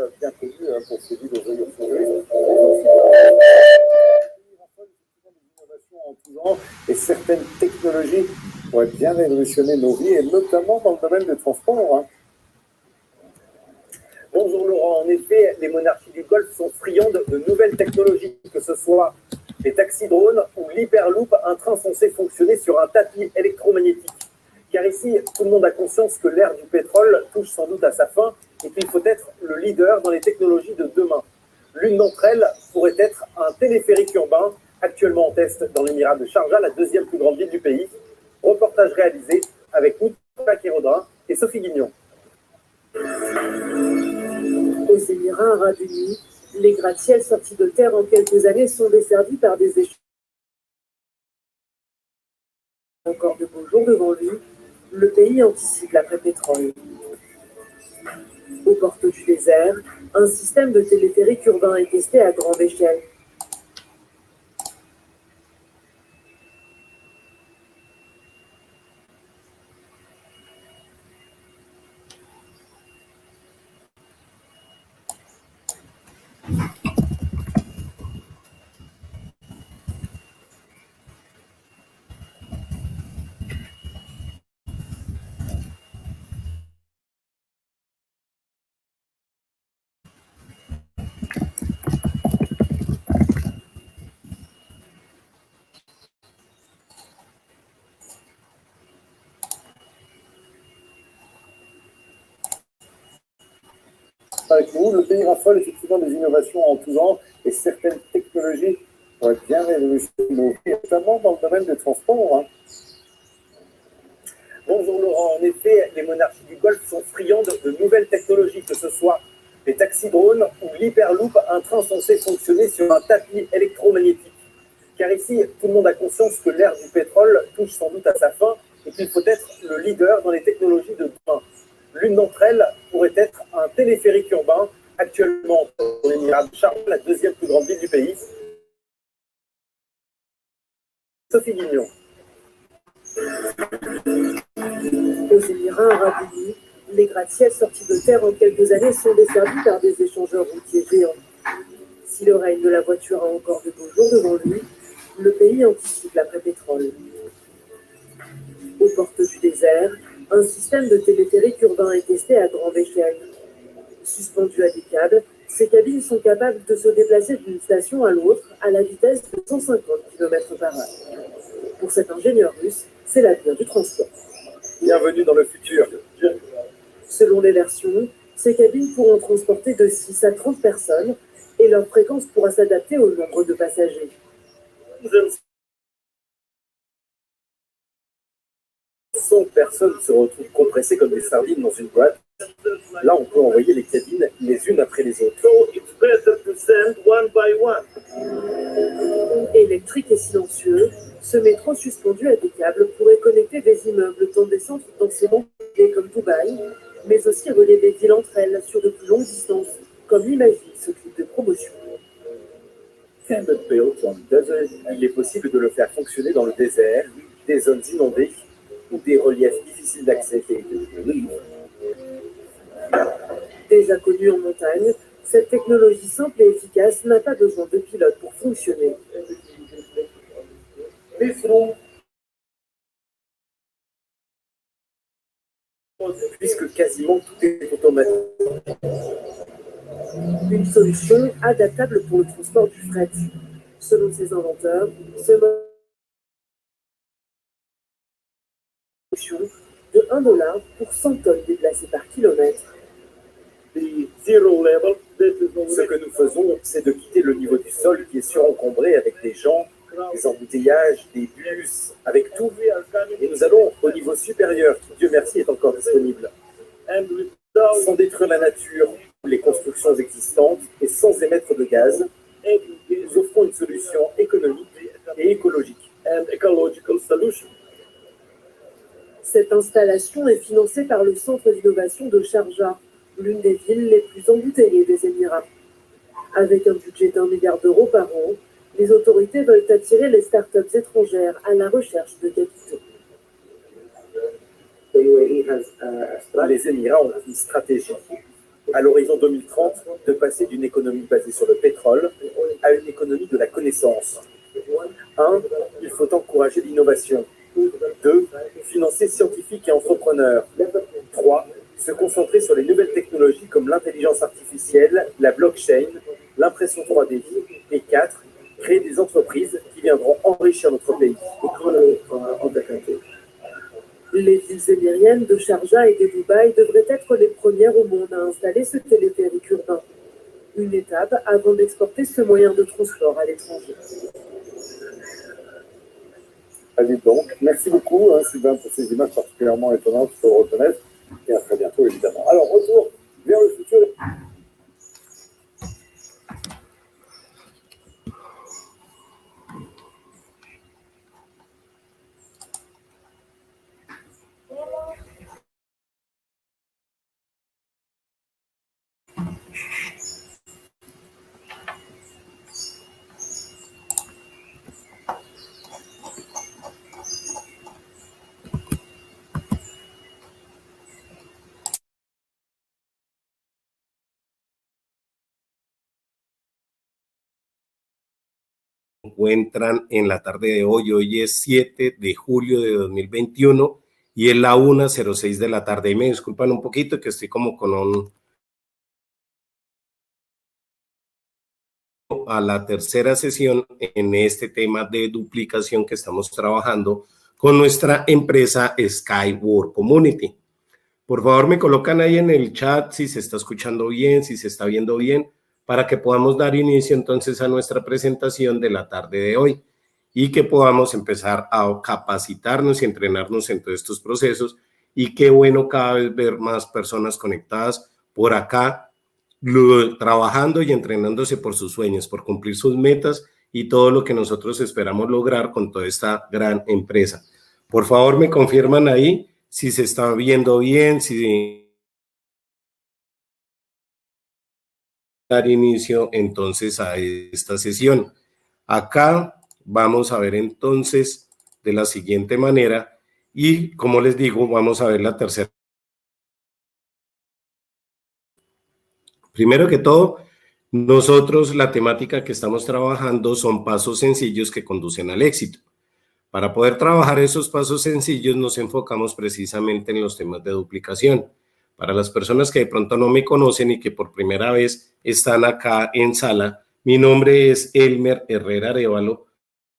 bien connu pour ses villes aux allures fleuries. En tout genre, et certaines technologies pourraient bien révolutionner nos vies, et notamment dans le domaine des transports. Bonjour Laurent, en effet, les monarchies du Golfe sont friandes de nouvelles technologies, que ce soit les taxis-drones ou l'hyperloop, un train censé fonctionner sur un tapis électromagnétique. Car ici, tout le monde a conscience que l'ère du pétrole touche sans doute à sa fin et qu'il faut être le leader dans les technologies de demain. L'une d'entre elles pourrait être un téléphérique urbain, actuellement en test dans l'émirat de Sharjah, la deuxième plus grande ville du pays. Reportage réalisé avec Nicolas Kérodin et Sophie Guignon. Aux Émirats arabes unis, les gratte-ciels sortis de terre en quelques années sont desservis par des échanges. Encore de beaux jours devant lui, le pays anticipe l'après-pétrole. Aux portes du désert, un système de téléphérique urbain est testé à grande échelle. Avec nous, le pays raffole effectivement des innovations en tout genre, et certaines technologies pourraient bien révolutionner nos vies, notamment dans le domaine des transports. Bonjour Laurent, en effet, les monarchies du Golfe sont friandes de nouvelles technologies, que ce soit les taxis-drones ou l'hyperloop, un train censé fonctionner sur un tapis électromagnétique. Car ici, tout le monde a conscience que l'ère du pétrole touche sans doute à sa fin et qu'il faut être le leader dans les technologies de demain. L'une d'entre elles pourrait être un téléphérique urbain, actuellement dans l'émirat de Sharjah, la deuxième plus grande ville du pays. Sophie Guignon. Aux Émirats arabes unis, les gratte-ciels sortis de terre en quelques années sont desservis par des échangeurs routiers géants. Si le règne de la voiture a encore de beaux jours devant lui, le pays anticipe l'après-pétrole. Aux portes du désert, un système de téléphérique urbain est testé à grande échelle. Suspendues à des câbles, ces cabines sont capables de se déplacer d'une station à l'autre à la vitesse de 150 km/h. Pour cet ingénieur russe, c'est l'avenir du transport. Bienvenue dans le futur. Selon les versions, ces cabines pourront transporter de 6 à 30 personnes et leur fréquence pourra s'adapter au nombre de passagers. 100 personnes se retrouvent compressées comme des sardines dans une boîte. Là, on peut envoyer les cabines les unes après les autres. Électrique et silencieux, ce métro suspendu à des câbles pourrait connecter des immeubles dans des centres densément peuplés comme Dubaï, mais aussi relier des villes entre elles sur de plus longues distances, comme l'imagine ce clip de promotion. Il est possible de le faire fonctionner dans le désert, des zones inondées ou des reliefs difficiles d'accès. Déjà connue en montagne, cette technologie simple et efficace n'a pas besoin de pilote pour fonctionner. Puisque quasiment tout est automatique. Une solution adaptable pour le transport du fret. Selon ses inventeurs, ce mode de $1 pour 100 tonnes déplacées par kilomètre. Ce que nous faisons, c'est de quitter le niveau du sol qui est surencombré avec des gens, des embouteillages, des bus, avec tout. Et nous allons au niveau supérieur qui, Dieu merci, est encore disponible. Sans détruire la nature ou les constructions existantes et sans émettre de gaz, nous offrons une solution économique et écologique. Cette installation est financée par le Centre d'innovation de Sharjah, l'une des villes les plus embouteillées des Émirats. Avec un budget d'1 milliard d'euros par an, les autorités veulent attirer les startups étrangères à la recherche de capitaux. Les Émirats ont une stratégie à l'horizon 2030, de passer d'une économie basée sur le pétrole à une économie de la connaissance. 1. Il faut encourager l'innovation. 2. Financer scientifiques et entrepreneurs. 3. Se concentrer sur les nouvelles technologies comme l'intelligence artificielle, la blockchain, l'impression 3D. Et 4. Créer des entreprises qui viendront enrichir notre pays. Les villes émiriennes de Sharjah et de Dubaï devraient être les premières au monde à installer ce téléphérique urbain. Une étape avant d'exporter ce moyen de transport à l'étranger. Allez donc, merci beaucoup Sylvain pour ces images particulièrement étonnantes, il faut le reconnaître, et à très bientôt évidemment. Alors, retour vers le futur. Encuentran en la tarde de hoy. Hoy es 7 de julio de 2021 y es la 1:06 de la tarde. Y me disculpan un poquito que estoy como con a la tercera sesión en este tema de duplicación que estamos trabajando con nuestra empresa Skywork Community. Por favor, me colocan ahí en el chat si se está escuchando bien, si se está viendo bien, para que podamos dar inicio entonces a nuestra presentación de la tarde de hoy y que podamos empezar a capacitarnos y entrenarnos en todos estos procesos. Y qué bueno cada vez ver más personas conectadas por acá, trabajando y entrenándose por sus sueños, por cumplir sus metas y todo lo que nosotros esperamos lograr con toda esta gran empresa. Por favor, me confirman ahí si se está viendo bien, si dar inicio entonces a esta sesión. Acá vamos a ver entonces de la siguiente manera y como les digo, vamos a ver la tercera. Primero que todo, nosotros la temática que estamos trabajando son pasos sencillos que conducen al éxito. Para poder trabajar esos pasos sencillos nos enfocamos precisamente en los temas de duplicación. Para las personas que de pronto no me conocen y que por primera vez están acá en sala, mi nombre es Elmer Herrera Arévalo,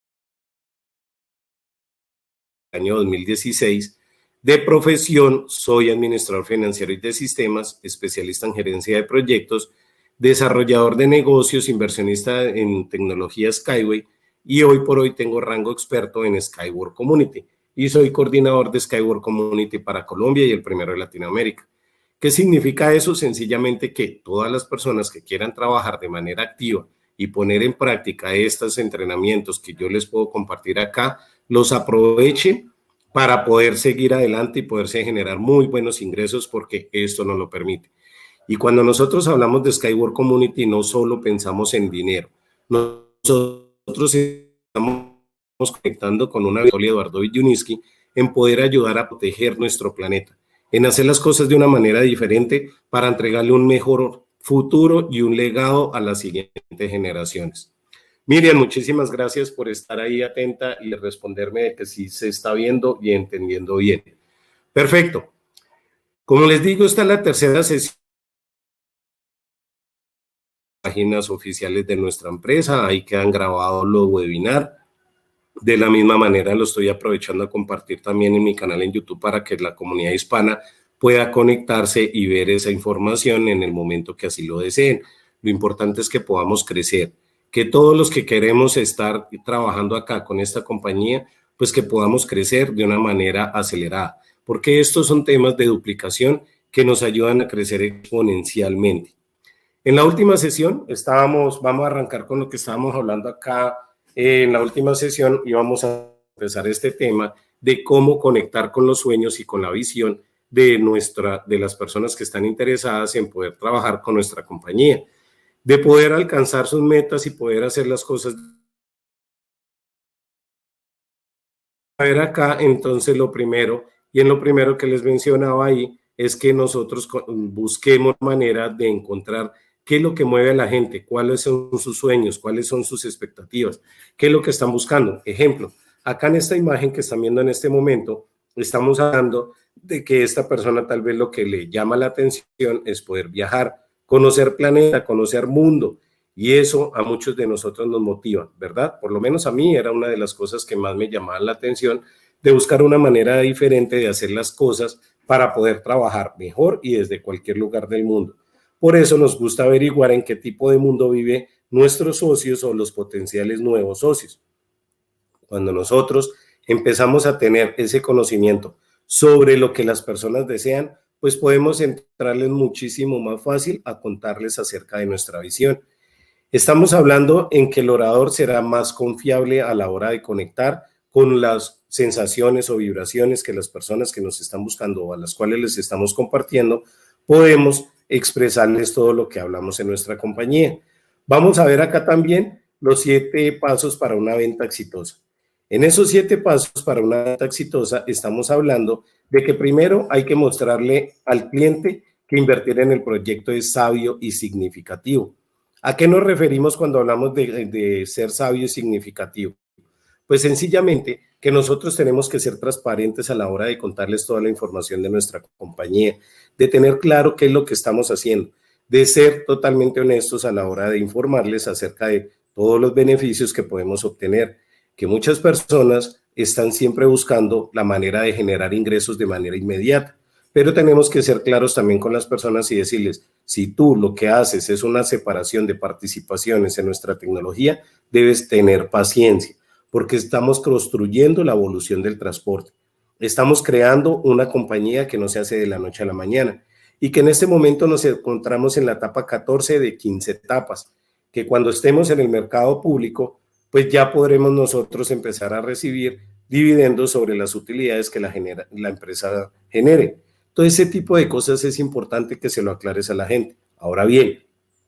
año 2016. De profesión, soy administrador financiero y de sistemas, especialista en gerencia de proyectos, desarrollador de negocios, inversionista en tecnología Skyway y hoy por hoy tengo rango experto en Skywork Community y soy coordinador de Skywork Community para Colombia y el primero de Latinoamérica. ¿Qué significa eso? Sencillamente que todas las personas que quieran trabajar de manera activa y poner en práctica estos entrenamientos que yo les puedo compartir acá, los aprovechen para poder seguir adelante y poderse generar muy buenos ingresos porque esto nos lo permite. Y cuando nosotros hablamos de Skywork Community, no solo pensamos en dinero. Nosotros estamos conectando con una visión de Eduardo Villuniski en poder ayudar a proteger nuestro planeta, en hacer las cosas de una manera diferente para entregarle un mejor futuro y un legado a las siguientes generaciones. Miriam, muchísimas gracias por estar ahí atenta y responderme de que sí se está viendo y entendiendo bien. Perfecto. Como les digo, esta es la tercera sesión. Páginas oficiales de nuestra empresa, ahí quedan grabados los webinars. De la misma manera lo estoy aprovechando a compartir también en mi canal en YouTube para que la comunidad hispana pueda conectarse y ver esa información en el momento que así lo deseen. Lo importante es que podamos crecer, que todos los que queremos estar trabajando acá con esta compañía, pues que podamos crecer de una manera acelerada, porque estos son temas de duplicación que nos ayudan a crecer exponencialmente. En la última sesión vamos a arrancar con lo que estábamos hablando acá en la última sesión y vamos a empezar este tema de cómo conectar con los sueños y con la visión de las personas que están interesadas en poder trabajar con nuestra compañía, de poder alcanzar sus metas y poder hacer las cosas. A ver acá, entonces lo primero que les mencionaba ahí, es que nosotros busquemos manera de encontrar qué es lo que mueve a la gente, cuáles son sus sueños, cuáles son sus expectativas, qué es lo que están buscando. Ejemplo, acá en esta imagen que están viendo en este momento, estamos hablando de que esta persona tal vez lo que le llama la atención es poder viajar, conocer planeta, conocer mundo, y eso a muchos de nosotros nos motiva, ¿verdad? Por lo menos a mí era una de las cosas que más me llamaban la atención, de buscar una manera diferente de hacer las cosas para poder trabajar mejor y desde cualquier lugar del mundo. Por eso nos gusta averiguar en qué tipo de mundo vive nuestros socios o los potenciales nuevos socios. Cuando nosotros empezamos a tener ese conocimiento sobre lo que las personas desean, pues podemos entrarles muchísimo más fácil a contarles acerca de nuestra visión. Estamos hablando en que el orador será más confiable a la hora de conectar con las sensaciones o vibraciones que las personas que nos están buscando o a las cuales les estamos compartiendo, podemos expresarles todo lo que hablamos en nuestra compañía. Vamos a ver acá también los 7 pasos para una venta exitosa. En esos 7 pasos para una venta exitosa estamos hablando de que primero hay que mostrarle al cliente que invertir en el proyecto es sabio y significativo. ¿A qué nos referimos cuando hablamos de ser sabio y significativo? Pues sencillamente que nosotros tenemos que ser transparentes a la hora de contarles toda la información de nuestra compañía, de tener claro qué es lo que estamos haciendo, de ser totalmente honestos a la hora de informarles acerca de todos los beneficios que podemos obtener, que muchas personas están siempre buscando la manera de generar ingresos de manera inmediata. Pero tenemos que ser claros también con las personas y decirles, si tú lo que haces es una separación de participaciones en nuestra tecnología, debes tener paciencia, porque estamos construyendo la evolución del transporte. Estamos creando una compañía que no se hace de la noche a la mañana y que en este momento nos encontramos en la etapa 14 de 15 etapas, que cuando estemos en el mercado público, pues ya podremos nosotros empezar a recibir dividendos sobre las utilidades que la empresa genere. Todo ese tipo de cosas es importante que se lo aclares a la gente. Ahora bien,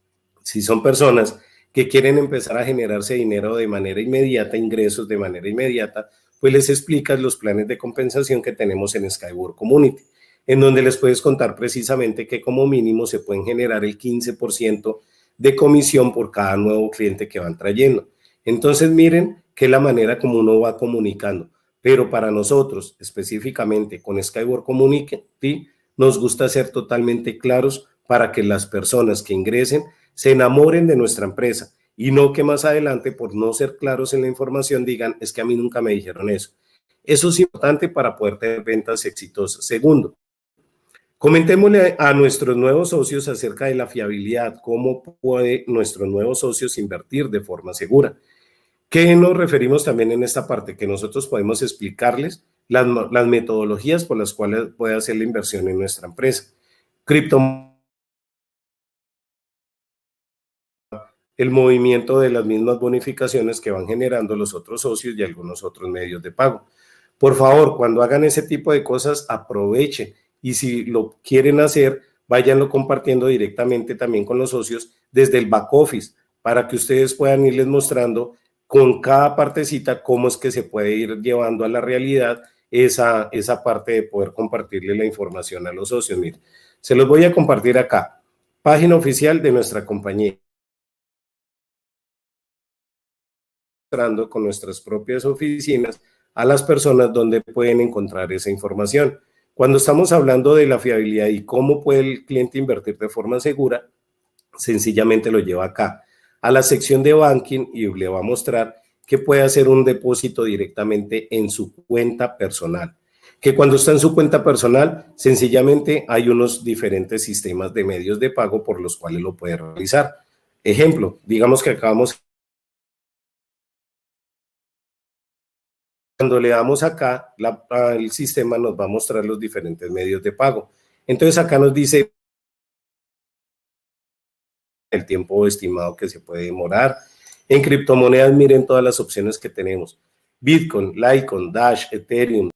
si son personas que quieren empezar a generarse dinero de manera inmediata, ingresos de manera inmediata, pues les explicas los planes de compensación que tenemos en Skyward Community, en donde les puedes contar precisamente que como mínimo se pueden generar el 15% de comisión por cada nuevo cliente que van trayendo. Entonces miren que es la manera como uno va comunicando. Pero para nosotros, específicamente con Skyward Community, nos gusta ser totalmente claros para que las personas que ingresen se enamoren de nuestra empresa y no que más adelante, por no ser claros en la información, digan, es que a mí nunca me dijeron eso. Eso es importante para poder tener ventas exitosas. Segundo, comentémosle a nuestros nuevos socios acerca de la fiabilidad, cómo pueden nuestros nuevos socios invertir de forma segura. ¿Qué nos referimos también en esta parte? Que nosotros podemos explicarles las metodologías por las cuales puede hacer la inversión en nuestra empresa. El movimiento de las mismas bonificaciones que van generando los otros socios y algunos otros medios de pago. Por favor, cuando hagan ese tipo de cosas, aprovechen y si lo quieren hacer, váyanlo compartiendo directamente también con los socios desde el back office para que ustedes puedan irles mostrando con cada partecita cómo es que se puede ir llevando a la realidad esa parte de poder compartirle la información a los socios. Miren, se los voy a compartir acá. Página oficial de nuestra compañía. Con nuestras propias oficinas a las personas donde pueden encontrar esa información. Cuando estamos hablando de la fiabilidad y cómo puede el cliente invertir de forma segura, sencillamente lo lleva acá a la sección de banking y le va a mostrar que puede hacer un depósito directamente en su cuenta personal. Que cuando está en su cuenta personal, sencillamente hay unos diferentes sistemas de medios de pago por los cuales lo puede realizar. Ejemplo, digamos que acabamos. Cuando le damos acá, el sistema nos va a mostrar los diferentes medios de pago. Entonces acá nos dice el tiempo estimado que se puede demorar. En criptomonedas, miren todas las opciones que tenemos. Bitcoin, Litecoin, Dash, Ethereum,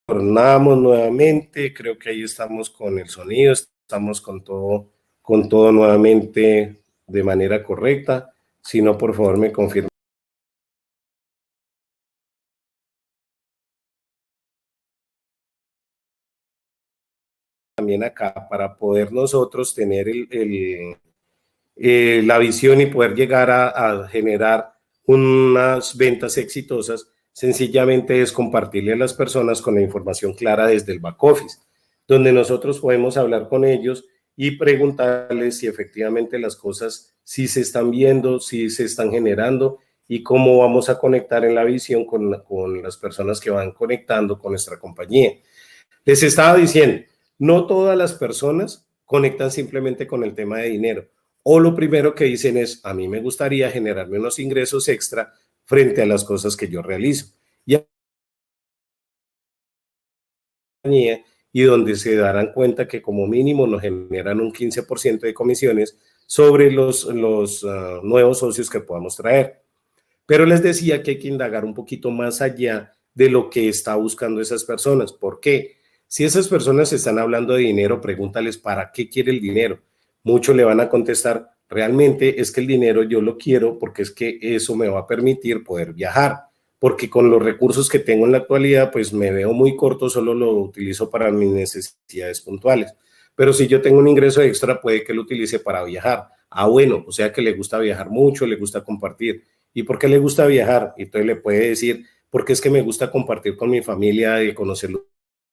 Tornamos nuevamente, creo que ahí estamos con el sonido, estamos con todo nuevamente de manera correcta. Si no, por favor me confirmen. También acá para poder nosotros tener la visión y poder llegar a generar unas ventas exitosas, sencillamente es compartirle a las personas con la información clara desde el back office, donde nosotros podemos hablar con ellos y preguntarles si efectivamente las cosas sí se están viendo, sí se están generando y cómo vamos a conectar en la visión con las personas que van conectando con nuestra compañía. Les estaba diciendo, no todas las personas conectan simplemente con el tema de dinero. O lo primero que dicen es, a mí me gustaría generarme unos ingresos extra frente a las cosas que yo realizo. Y donde se darán cuenta que como mínimo nos generan un 15% de comisiones sobre los nuevos socios que podamos traer. Pero les decía que hay que indagar un poquito más allá de lo que está buscando esas personas. ¿Por qué? Si esas personas están hablando de dinero, pregúntales para qué quiere el dinero. Muchos le van a contestar, realmente es que el dinero yo lo quiero porque es que eso me va a permitir poder viajar, porque con los recursos que tengo en la actualidad, pues me veo muy corto, solo lo utilizo para mis necesidades puntuales. Pero si yo tengo un ingreso extra, puede que lo utilice para viajar. Ah, bueno, o sea que le gusta viajar mucho, le gusta compartir. ¿Y por qué le gusta viajar? Y entonces le puede decir, porque es que me gusta compartir con mi familia y conocerlo.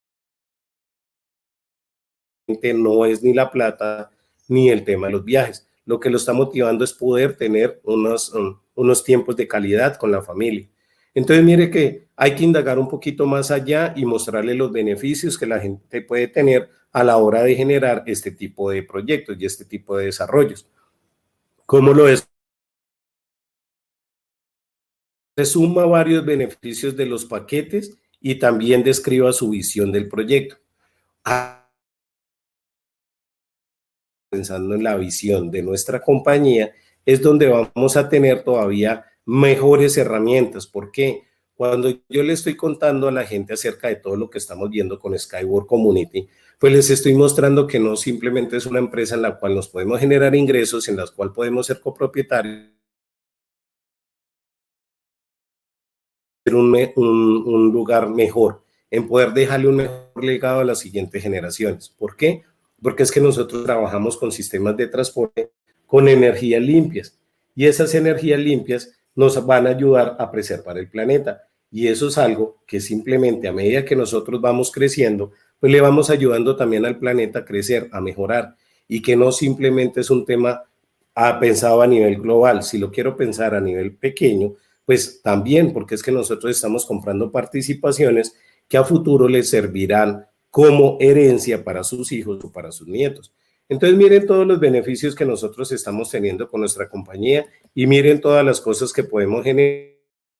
No es ni la plata ni el tema de los viajes. Lo que lo está motivando es poder tener unos tiempos de calidad con la familia. Entonces, mire que hay que indagar un poquito más allá y mostrarle los beneficios que la gente puede tener a la hora de generar este tipo de proyectos y este tipo de desarrollos. ¿Cómo lo es? Resuma varios beneficios de los paquetes y también describa su visión del proyecto. Pensando en la visión de nuestra compañía, es donde vamos a tener todavía mejores herramientas. ¿Por qué? Cuando yo le estoy contando a la gente acerca de todo lo que estamos viendo con Skywork Community, pues les estoy mostrando que no simplemente es una empresa en la cual nos podemos generar ingresos, en la cual podemos ser copropietarios, un lugar mejor, en poder dejarle un mejor legado a las siguientes generaciones. ¿Por qué? Porque es que nosotros trabajamos con sistemas de transporte con energías limpias y esas energías limpias nos van a ayudar a preservar el planeta y eso es algo que simplemente a medida que nosotros vamos creciendo, pues le vamos ayudando también al planeta a crecer, a mejorar y que no simplemente es un tema pensado a nivel global. Si lo quiero pensar a nivel pequeño, pues también, porque es que nosotros estamos comprando participaciones que a futuro les servirán como herencia para sus hijos o para sus nietos. Entonces miren todos los beneficios que nosotros estamos teniendo con nuestra compañía y miren todas las cosas que podemos generar.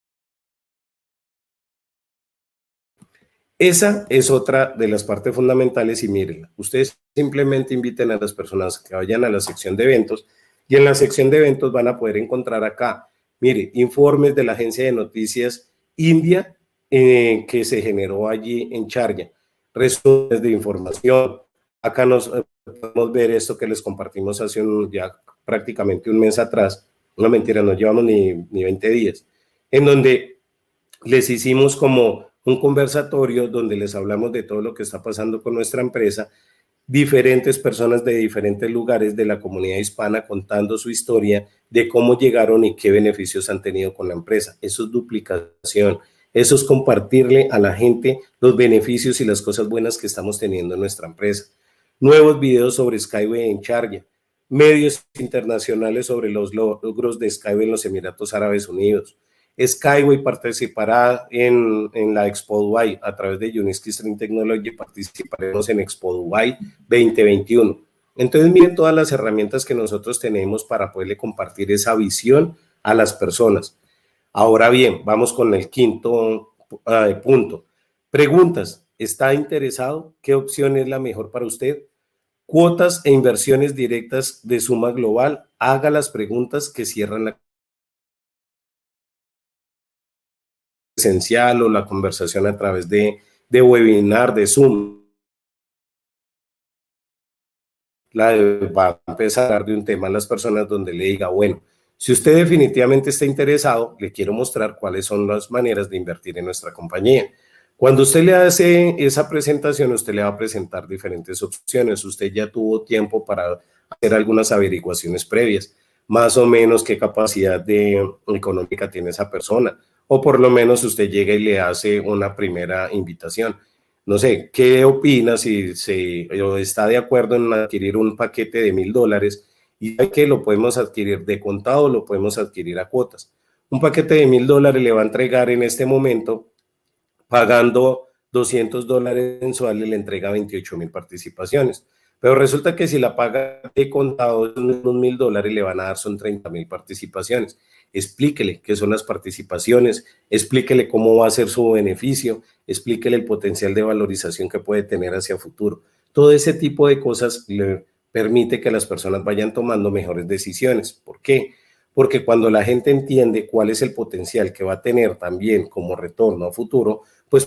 Esa es otra de las partes fundamentales y mírenla. Ustedes simplemente inviten a las personas que vayan a la sección de eventos y en la sección de eventos van a poder encontrar acá, mire, informes de la agencia de noticias India que se generó allí en Sharjah, resúmenes de información. Acá nos podemos ver esto que les compartimos hace ya prácticamente un mes atrás, no mentira, no llevamos ni 20 días, en donde les hicimos como un conversatorio donde les hablamos de todo lo que está pasando con nuestra empresa, diferentes personas de diferentes lugares de la comunidad hispana contando su historia de cómo llegaron y qué beneficios han tenido con la empresa. Eso es duplicación, eso es compartirle a la gente los beneficios y las cosas buenas que estamos teniendo en nuestra empresa. Nuevos videos sobre Skyway en Sharjah, medios internacionales sobre los logros de Skyway en los Emiratos Árabes Unidos. Skyway participará en la Expo Dubai a través de Uniski String Technology, participaremos en Expo Dubai 2021. Entonces miren todas las herramientas que nosotros tenemos para poderle compartir esa visión a las personas. Ahora bien, vamos con el quinto punto. Preguntas, ¿está interesado? ¿Qué opción es la mejor para usted? Cuotas e inversiones directas de suma global. Haga las preguntas que cierran la esencial o la conversación a través de de webinar, de Zoom. Va a empezar a hablar de un tema a las personas donde le diga, bueno, si usted definitivamente está interesado, le quiero mostrar cuáles son las maneras de invertir en nuestra compañía. Cuando usted le hace esa presentación, usted le va a presentar diferentes opciones. Usted ya tuvo tiempo para hacer algunas averiguaciones previas, más o menos qué capacidad económica tiene esa persona, o por lo menos usted llega y le hace una primera invitación. No sé, ¿qué opina si está de acuerdo en adquirir un paquete de $1,000 y que lo podemos adquirir de contado o lo podemos adquirir a cuotas? Un paquete de $1,000 le va a entregar en este momento, pagando $200 mensuales, le entrega 28,000 participaciones. Pero resulta que si la paga de contado, unos $1,000 le van a dar son 30,000 participaciones. Explíquele qué son las participaciones, explíquele cómo va a ser su beneficio, explíquele el potencial de valorización que puede tener hacia futuro. Todo ese tipo de cosas le permite que las personas vayan tomando mejores decisiones. ¿Por qué? Porque cuando la gente entiende cuál es el potencial que va a tener también como retorno a futuro, pues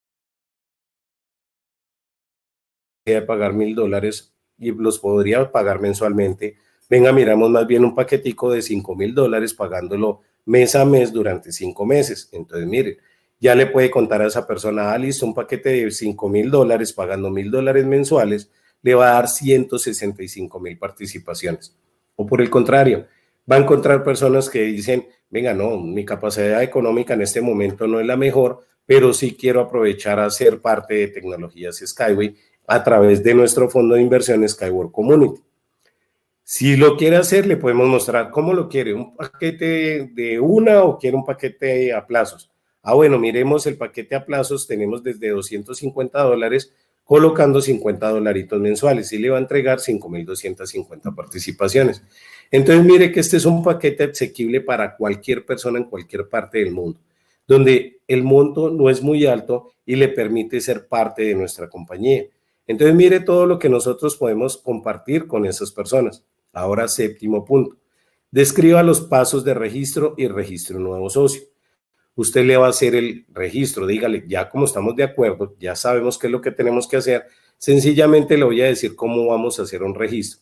de pagar $1,000 y los podría pagar mensualmente. Venga, miramos más bien un paquetico de $5,000 pagándolo mes a mes durante 5 meses. Entonces, miren, ya le puede contar a esa persona, listo, un paquete de $5,000 pagando $1,000 mensuales, le va a dar 165,000 participaciones. O por el contrario, va a encontrar personas que dicen, venga, no, mi capacidad económica en este momento no es la mejor, pero sí quiero aprovechar a ser parte de Tecnologías Skyway a través de nuestro fondo de inversión Skyward Community. Si lo quiere hacer, le podemos mostrar cómo lo quiere, un paquete de una o quiere un paquete a plazos. Bueno, miremos el paquete a plazos, tenemos desde $250, colocando $50 mensuales y le va a entregar 5,250 participaciones. Entonces, mire que este es un paquete asequible para cualquier persona en cualquier parte del mundo, donde el monto no es muy alto y le permite ser parte de nuestra compañía. Entonces, mire todo lo que nosotros podemos compartir con esas personas. Ahora, 7º punto. Describa los pasos de registro y registro un nuevo socio. Usted le va a hacer el registro, dígale, ya como estamos de acuerdo, ya sabemos qué es lo que tenemos que hacer, sencillamente le voy a decir cómo vamos a hacer un registro.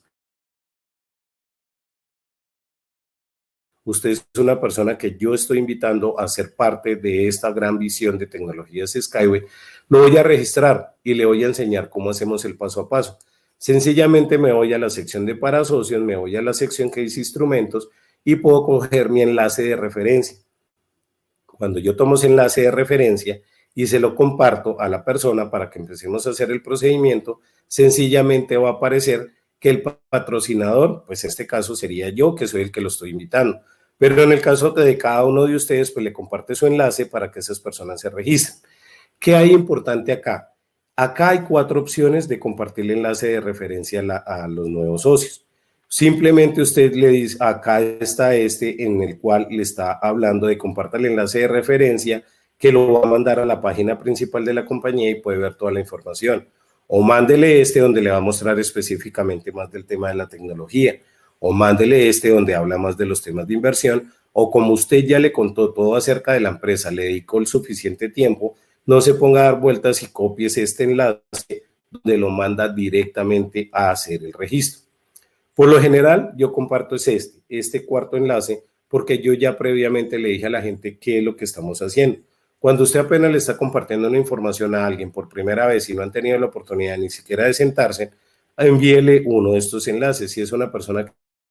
Usted es una persona que yo estoy invitando a ser parte de esta gran visión de Tecnologías Skyway. Lo voy a registrar y le voy a enseñar cómo hacemos el paso a paso. Sencillamente me voy a la sección de para socios, me voy a la sección que dice instrumentos y puedo coger mi enlace de referencia. Cuando yo tomo ese enlace de referencia y se lo comparto a la persona para que empecemos a hacer el procedimiento, sencillamente va a aparecer que el patrocinador, pues en este caso sería yo, que soy el que lo estoy invitando. Pero en el caso de cada uno de ustedes, pues le comparte su enlace para que esas personas se registren. ¿Qué hay importante acá? Acá hay 4 opciones de compartir el enlace de referencia a los nuevos socios. Simplemente usted le dice, acá está en el cual le está hablando de compartir el enlace de referencia, que lo va a mandar a la página principal de la compañía y puede ver toda la información. O mándele donde le va a mostrar específicamente más del tema de la tecnología. O mándele donde habla más de los temas de inversión, o como usted ya le contó todo acerca de la empresa, le dedicó el suficiente tiempo, no se ponga a dar vueltas y copies este enlace donde lo manda directamente a hacer el registro. Por lo general, yo comparto este cuarto enlace, porque yo ya previamente le dije a la gente qué es lo que estamos haciendo. Cuando usted apenas le está compartiendo una información a alguien por primera vez y no han tenido la oportunidad ni siquiera de sentarse, envíele uno de estos enlaces. Si es una persona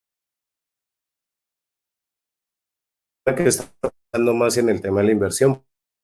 que está trabajando más en el tema de la inversión.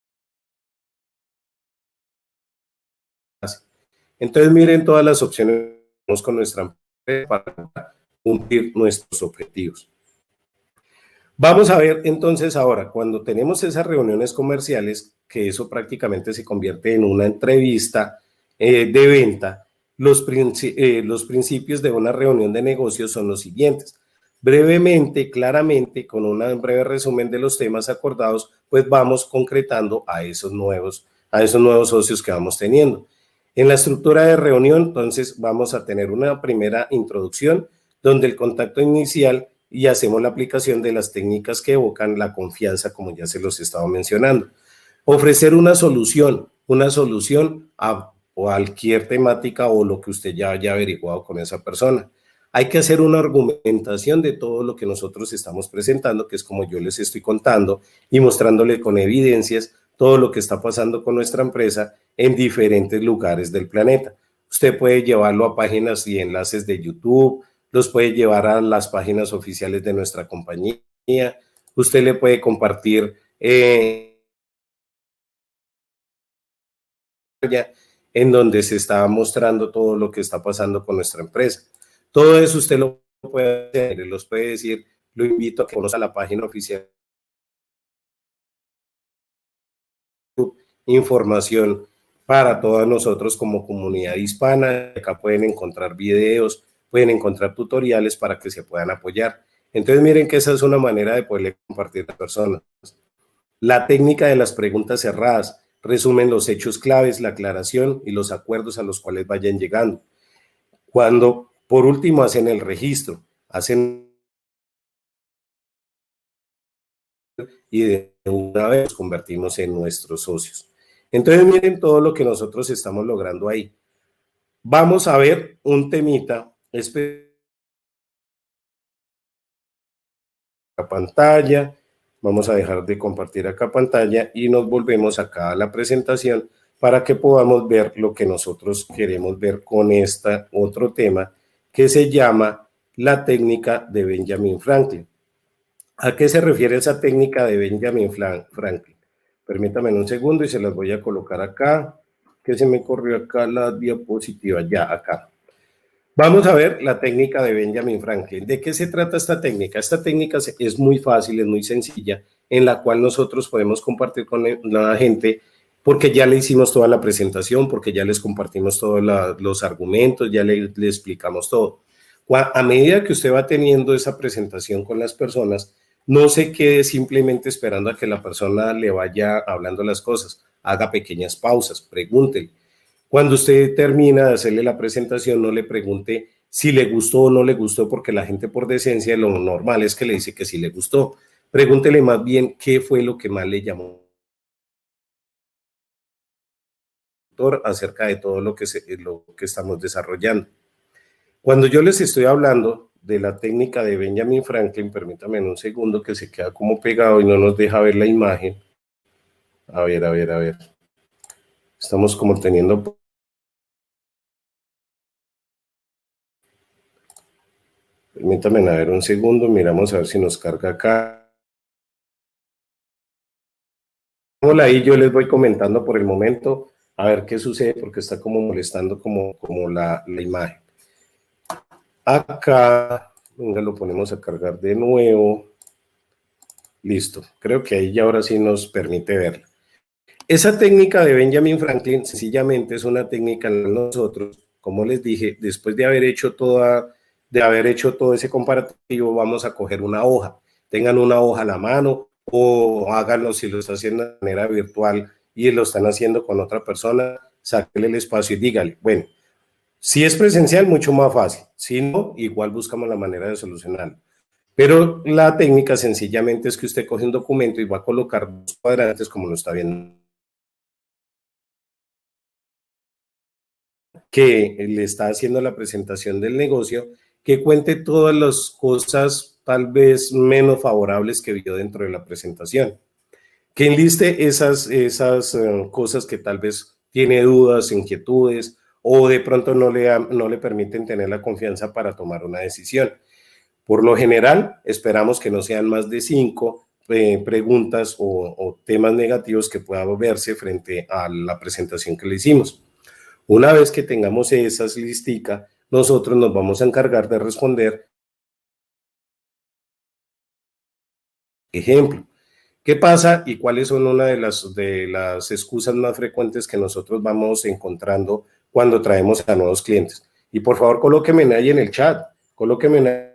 Entonces, miren todas las opciones que tenemos con nuestra empresa para cumplir nuestros objetivos. Vamos a ver entonces ahora, cuando tenemos esas reuniones comerciales, que eso prácticamente se convierte en una entrevista de venta, los principios de una reunión de negocios son los siguientes. Brevemente, claramente, con un breve resumen de los temas acordados, pues vamos concretando a esos nuevos socios que vamos teniendo. En la estructura de reunión, entonces, vamos a tener una primera introducción, donde el contacto inicial y hacemos la aplicación de las técnicas que evocan la confianza, como ya se los estaba mencionando. Ofrecer una solución, una solución a cualquier temática o lo que usted ya haya averiguado con esa persona. Hay que hacer una argumentación de todo lo que nosotros estamos presentando, que es como yo les estoy contando y mostrándole con evidencias todo lo que está pasando con nuestra empresa en diferentes lugares del planeta. Usted puede llevarlo a páginas y enlaces de YouTube, los puede llevar a las páginas oficiales de nuestra compañía, usted le puede compartir en donde se está mostrando todo lo que está pasando con nuestra empresa. Todo eso usted lo puede hacer, los puede decir, lo invito a que conozca la página oficial. Información para todos nosotros como comunidad hispana. Acá pueden encontrar videos, pueden encontrar tutoriales para que se puedan apoyar. Entonces miren que esa es una manera de poderle compartir a las personas. La técnica de las preguntas cerradas resumen los hechos claves, la aclaración y los acuerdos a los cuales vayan llegando. Cuando por último hacen el registro, y de una vez nos convertimos en nuestros socios. Entonces miren todo lo que nosotros estamos logrando ahí. Vamos a ver un temita la pantalla. Vamos a dejar de compartir acá pantalla y nos volvemos acá a la presentación para que podamos ver lo que nosotros queremos ver con este otro tema que se llama la técnica de Benjamin Franklin. ¿A qué se refiere esa técnica de Benjamin Franklin? Permítanme un segundo y se las voy a colocar acá, que se me corrió acá la diapositiva, ya acá. Vamos a ver la técnica de Benjamin Franklin. ¿De qué se trata esta técnica? Esta técnica es muy fácil, es muy sencilla, en la cual nosotros podemos compartir con la gente, porque ya le hicimos toda la presentación, porque ya les compartimos todos los argumentos, ya le explicamos todo. A medida que usted va teniendo esa presentación con las personas, no se quede simplemente esperando a que la persona le vaya hablando las cosas. Haga pequeñas pausas, pregúntele. Cuando usted termina de hacerle la presentación, no le pregunte si le gustó o no le gustó, porque la gente por decencia lo normal es que le dice que sí le gustó. Pregúntele más bien qué fue lo que más le llamó acerca de todo lo que estamos desarrollando. Cuando yo les estoy hablando de la técnica de Benjamin Franklin, permítanme un segundo que se queda como pegado y no nos deja ver la imagen. A ver. Estamos como teniendo... Permítanme a ver un segundo, miramos a ver si nos carga acá. Hola, ahí yo les voy comentando por el momento, a ver qué sucede, porque está como molestando como la imagen. Acá, venga, lo ponemos a cargar de nuevo. Listo, creo que ahí ya ahora sí nos permite verla. Esa técnica de Benjamin Franklin sencillamente es una técnica en nosotros, como les dije, después de haber hecho todo ese comparativo, vamos a coger una hoja. Tengan una hoja a la mano o háganlo si lo están haciendo de manera virtual y lo están haciendo con otra persona, sáquenle el espacio y dígale, bueno, si es presencial, mucho más fácil. Si no, igual buscamos la manera de solucionarlo. Pero la técnica sencillamente es que usted coge un documento y va a colocar dos cuadrantes como lo está viendo, que le está haciendo la presentación del negocio, que cuente todas las cosas tal vez menos favorables que vio dentro de la presentación. Que enliste esas cosas que tal vez tiene dudas, inquietudes, o de pronto no le permiten tener la confianza para tomar una decisión. Por lo general, esperamos que no sean más de 5 preguntas o temas negativos que puedan verse frente a la presentación que le hicimos. Una vez que tengamos esas listicas, nosotros nos vamos a encargar de responder. Ejemplo, ¿qué pasa y cuáles son una de las excusas más frecuentes que nosotros vamos encontrando cuando traemos a nuevos clientes? Y por favor, colóquenme ahí en el chat, colóquenme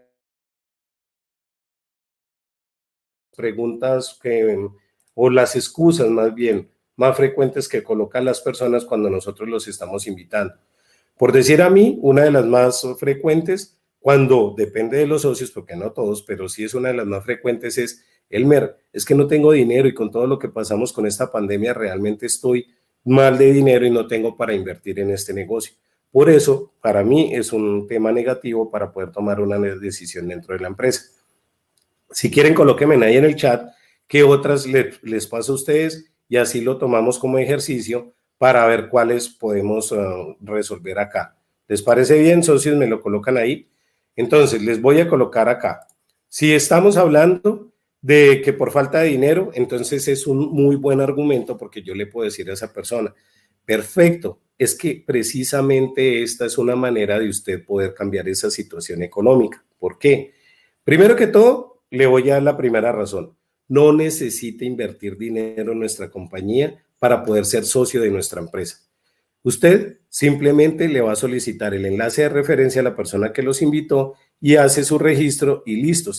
preguntas o las excusas más frecuentes que colocan las personas cuando nosotros los estamos invitando. Por decir a mí, una de las más frecuentes, cuando depende de los socios, porque no todos, pero sí es una de las más frecuentes, es: Elmer, es que no tengo dinero y con todo lo que pasamos con esta pandemia realmente estoy mal de dinero y no tengo para invertir en este negocio. Por eso, para mí es un tema negativo para poder tomar una decisión dentro de la empresa. Si quieren, colóquenme ahí en el chat qué otras les pasa a ustedes y así lo tomamos como ejercicio para ver cuáles podemos resolver acá. ¿Les parece bien, socios? Me lo colocan ahí. Entonces, les voy a colocar acá. Si estamos hablando de que por falta de dinero, entonces es un muy buen argumento porque yo le puedo decir a esa persona, perfecto, es que precisamente esta es una manera de usted poder cambiar esa situación económica. ¿Por qué? Primero que todo, le voy a dar la primera razón. No necesita invertir dinero en nuestra compañía para poder ser socio de nuestra empresa. Usted simplemente le va a solicitar el enlace de referencia a la persona que los invitó y hace su registro y listo,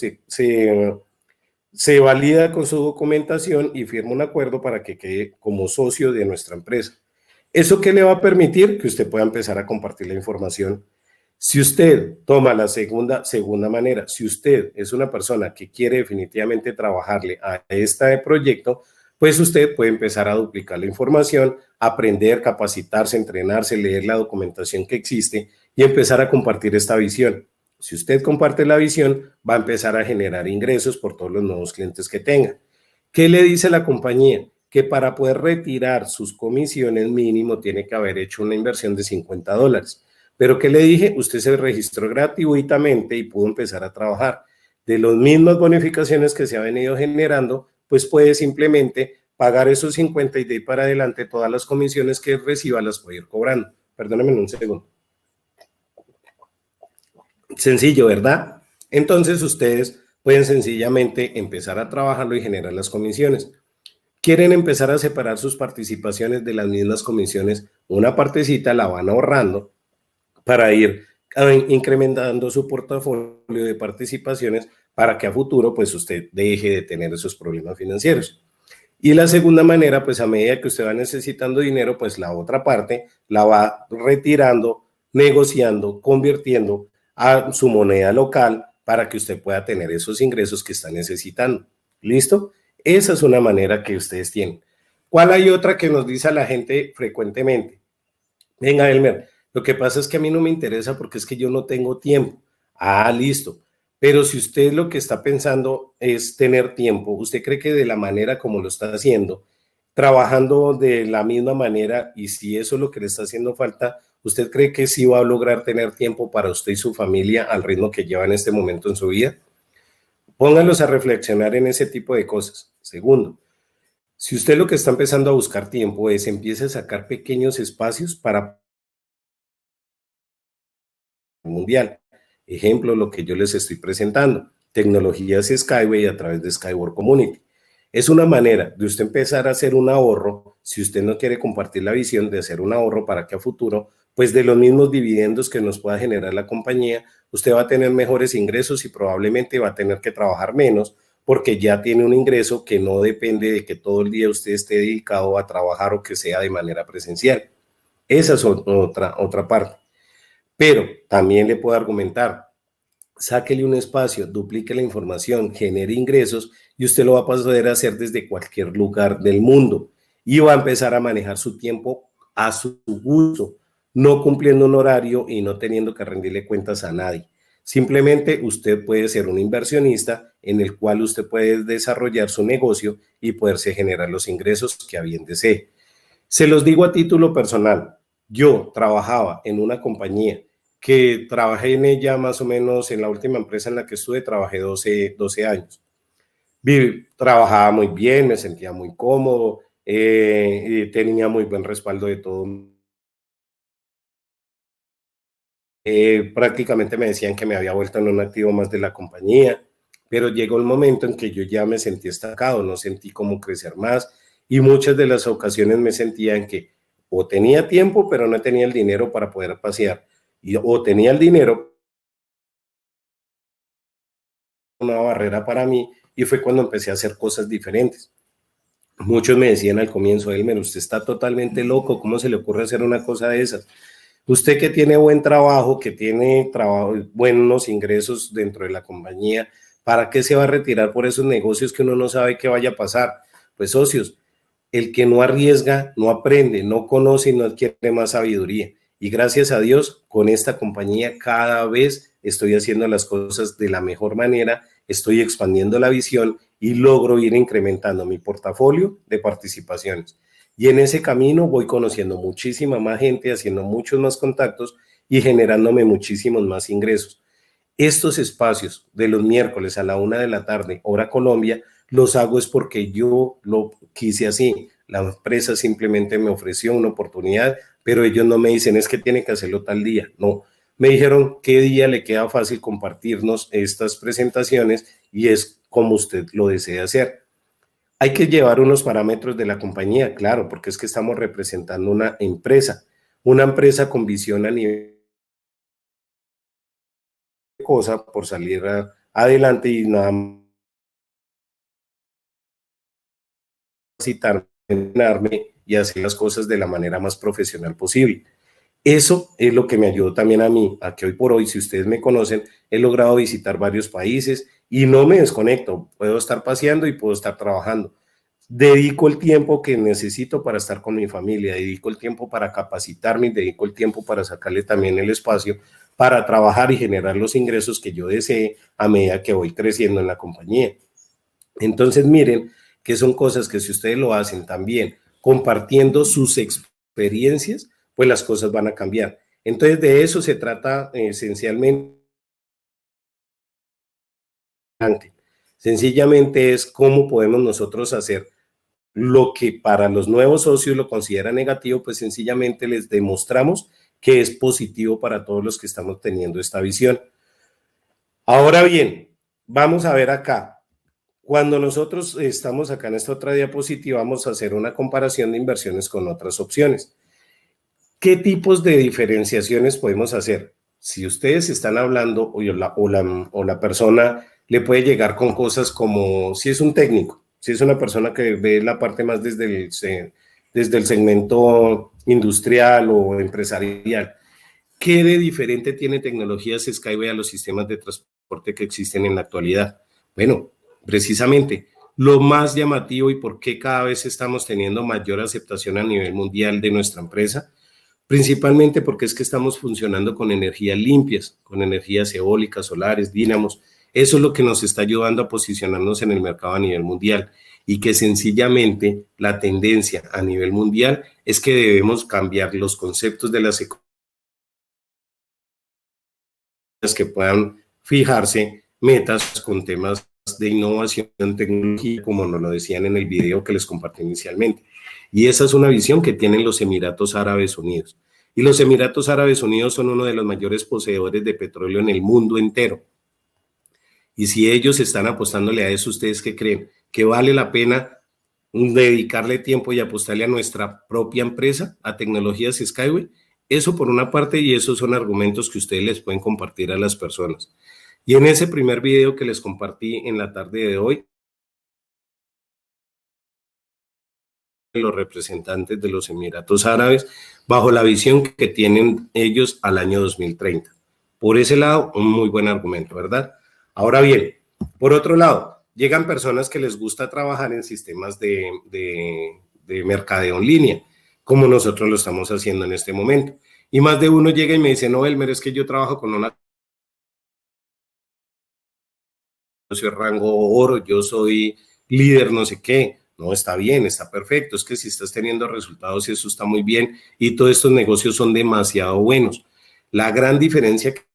se valida con su documentación y firma un acuerdo para que quede como socio de nuestra empresa. ¿Eso qué le va a permitir? Que usted pueda empezar a compartir la información. Si usted toma la segunda manera, si usted es una persona que quiere definitivamente trabajarle a este proyecto, pues usted puede empezar a duplicar la información, aprender, capacitarse, entrenarse, leer la documentación que existe y empezar a compartir esta visión. Si usted comparte la visión, va a empezar a generar ingresos por todos los nuevos clientes que tenga. ¿Qué le dice la compañía? Que para poder retirar sus comisiones mínimo tiene que haber hecho una inversión de $50. Pero ¿qué le dije? Usted se registró gratuitamente y pudo empezar a trabajar. De las mismas bonificaciones que se ha venido generando, pues puede simplemente pagar esos 50 y de ahí para adelante todas las comisiones que reciba las puede ir cobrando. Perdónenme un segundo. Sencillo, ¿verdad? Entonces ustedes pueden sencillamente empezar a trabajarlo y generar las comisiones. Quieren empezar a separar sus participaciones de las mismas comisiones, una partecita la van ahorrando para ir incrementando su portafolio de participaciones para que a futuro pues usted deje de tener esos problemas financieros. Y la segunda manera, pues a medida que usted va necesitando dinero, pues la otra parte la va retirando, negociando, convirtiendo a su moneda local para que usted pueda tener esos ingresos que está necesitando. ¿Listo? Esa es una manera que ustedes tienen. ¿Cuál hay otra que nos dice a la gente frecuentemente? Venga, Elmer, lo que pasa es que a mí no me interesa porque es que yo no tengo tiempo. Ah, listo. Pero si usted lo que está pensando es tener tiempo, ¿usted cree que de la manera como lo está haciendo, trabajando de la misma manera, y si eso es lo que le está haciendo falta, ¿usted cree que sí va a lograr tener tiempo para usted y su familia al ritmo que lleva en este momento en su vida? Pónganlos a reflexionar en ese tipo de cosas. Segundo, si usted lo que está empezando a buscar tiempo es empiece a sacar pequeños espacios para mundial. Ejemplo, lo que yo les estoy presentando, tecnologías Skyway a través de Skyward Community. Es una manera de usted empezar a hacer un ahorro, si usted no quiere compartir la visión de hacer un ahorro para que a futuro, pues de los mismos dividendos que nos pueda generar la compañía, usted va a tener mejores ingresos y probablemente va a tener que trabajar menos porque ya tiene un ingreso que no depende de que todo el día usted esté dedicado a trabajar o que sea de manera presencial. Esa es otra parte. Pero también le puedo argumentar, sáquele un espacio, duplique la información, genere ingresos y usted lo va a poder hacer desde cualquier lugar del mundo y va a empezar a manejar su tiempo a su gusto, no cumpliendo un horario y no teniendo que rendirle cuentas a nadie. Simplemente usted puede ser un inversionista en el cual usted puede desarrollar su negocio y poderse generar los ingresos que a bien desee. Se los digo a título personal, yo trabajaba en una compañía que trabajé en ella más o menos en la última empresa en la que estuve, trabajé 12 años. Trabajaba muy bien, me sentía muy cómodo, tenía muy buen respaldo de todo. Prácticamente me decían que me había vuelto en un activo más de la compañía, pero llegó el momento en que yo ya me sentí estancado, no sentí cómo crecer más y muchas de las ocasiones me sentía en que o tenía tiempo, pero no tenía el dinero para poder pasear. O tenía el dinero, una barrera para mí, y fue cuando empecé a hacer cosas diferentes. Muchos me decían al comienzo, Elmer, usted está totalmente loco, ¿cómo se le ocurre hacer una cosa de esas? Usted que tiene buen trabajo, que tiene buenos ingresos dentro de la compañía, ¿para qué se va a retirar por esos negocios que uno no sabe qué vaya a pasar? Pues socios, el que no arriesga, no aprende, no conoce y no adquiere más sabiduría. Y gracias a Dios, con esta compañía cada vez estoy haciendo las cosas de la mejor manera, estoy expandiendo la visión y logro ir incrementando mi portafolio de participaciones. Y en ese camino voy conociendo muchísima más gente, haciendo muchos más contactos y generándome muchísimos más ingresos. Estos espacios de los miércoles a la 1 de la tarde, hora Colombia, los hago es porque yo lo quise así. La empresa simplemente me ofreció una oportunidad, pero ellos no me dicen es que tiene que hacerlo tal día. No, me dijeron qué día le queda fácil compartirnos estas presentaciones y es como usted lo desea hacer. Hay que llevar unos parámetros de la compañía, claro, porque es que estamos representando una empresa con visión a nivel de cosa por salir adelante y nada más citarme y hacer las cosas de la manera más profesional posible. Eso es lo que me ayudó también a mí, a que hoy por hoy, si ustedes me conocen, he logrado visitar varios países y no me desconecto. Puedo estar paseando y puedo estar trabajando. Dedico el tiempo que necesito para estar con mi familia, dedico el tiempo para capacitarme, dedico el tiempo para sacarle también el espacio para trabajar y generar los ingresos que yo desee a medida que voy creciendo en la compañía. Entonces, miren que son cosas que si ustedes lo hacen también compartiendo sus experiencias, pues las cosas van a cambiar. Entonces, de eso se trata esencialmente. Sencillamente es cómo podemos nosotros hacer lo que para los nuevos socios lo consideran negativo, pues sencillamente les demostramos que es positivo para todos los que estamos teniendo esta visión. Ahora bien, vamos a ver acá. Cuando nosotros estamos acá en esta otra diapositiva, vamos a hacer una comparación de inversiones con otras opciones. ¿Qué tipos de diferenciaciones podemos hacer? Si ustedes están hablando o la persona le puede llegar con cosas como si es un técnico, si es una persona que ve la parte más desde el segmento industrial o empresarial, ¿qué de diferente tiene tecnologías Skyway a los sistemas de transporte que existen en la actualidad? Bueno, precisamente lo más llamativo y por qué cada vez estamos teniendo mayor aceptación a nivel mundial de nuestra empresa, principalmente porque es que estamos funcionando con energías limpias, con energías eólicas, solares, dínamos. Eso es lo que nos está ayudando a posicionarnos en el mercado a nivel mundial y que sencillamente la tendencia a nivel mundial es que debemos cambiar los conceptos de las economías que puedan fijarse metas con temas de innovación, tecnología, como nos lo decían en el video que les compartí inicialmente. Y esa es una visión que tienen los Emiratos Árabes Unidos. Y los Emiratos Árabes Unidos son uno de los mayores poseedores de petróleo en el mundo entero. Y si ellos están apostándole a eso, ¿ustedes qué creen? ¿Que vale la pena dedicarle tiempo y apostarle a nuestra propia empresa, a Tecnologías Skyway? Eso por una parte, y esos son argumentos que ustedes les pueden compartir a las personas. Y en ese primer video que les compartí en la tarde de hoy, los representantes de los Emiratos Árabes, bajo la visión que tienen ellos al año 2030. Por ese lado, un muy buen argumento, ¿verdad? Ahora bien, por otro lado, llegan personas que les gusta trabajar en sistemas de mercadeo en línea, como nosotros lo estamos haciendo en este momento. Y más de uno llega y me dice, no, Elmer, es que yo trabajo con una... Yo soy rango oro, yo soy líder, no sé qué. No, está bien, está perfecto. Es que si estás teniendo resultados, eso está muy bien. Y todos estos negocios son demasiado buenos. La gran diferencia que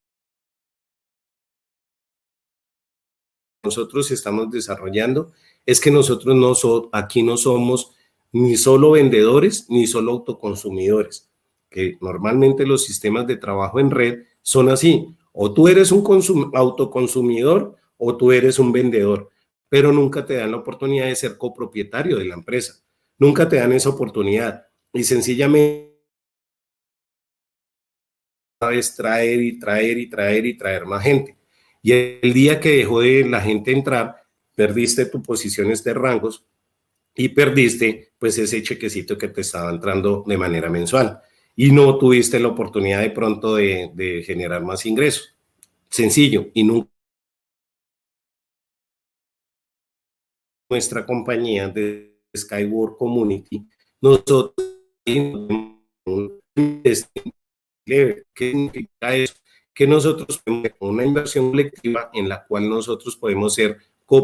nosotros estamos desarrollando es que nosotros aquí no somos ni solo vendedores ni solo autoconsumidores, que normalmente los sistemas de trabajo en red son así, o tú eres un autoconsumidor o tú eres un vendedor, pero nunca te dan la oportunidad de ser copropietario de la empresa, nunca te dan esa oportunidad y sencillamente es traer y traer y traer y traer más gente. Y el día que dejó de la gente entrar, perdiste tus posiciones de rangos y perdiste pues ese chequecito que te estaba entrando de manera mensual y no tuviste la oportunidad de pronto de generar más ingresos. Sencillo, y nunca nuestra compañía de Skywork Community, nosotros ¿qué significa eso? Que nosotros tenemos una inversión colectiva en la cual nosotros podemos ser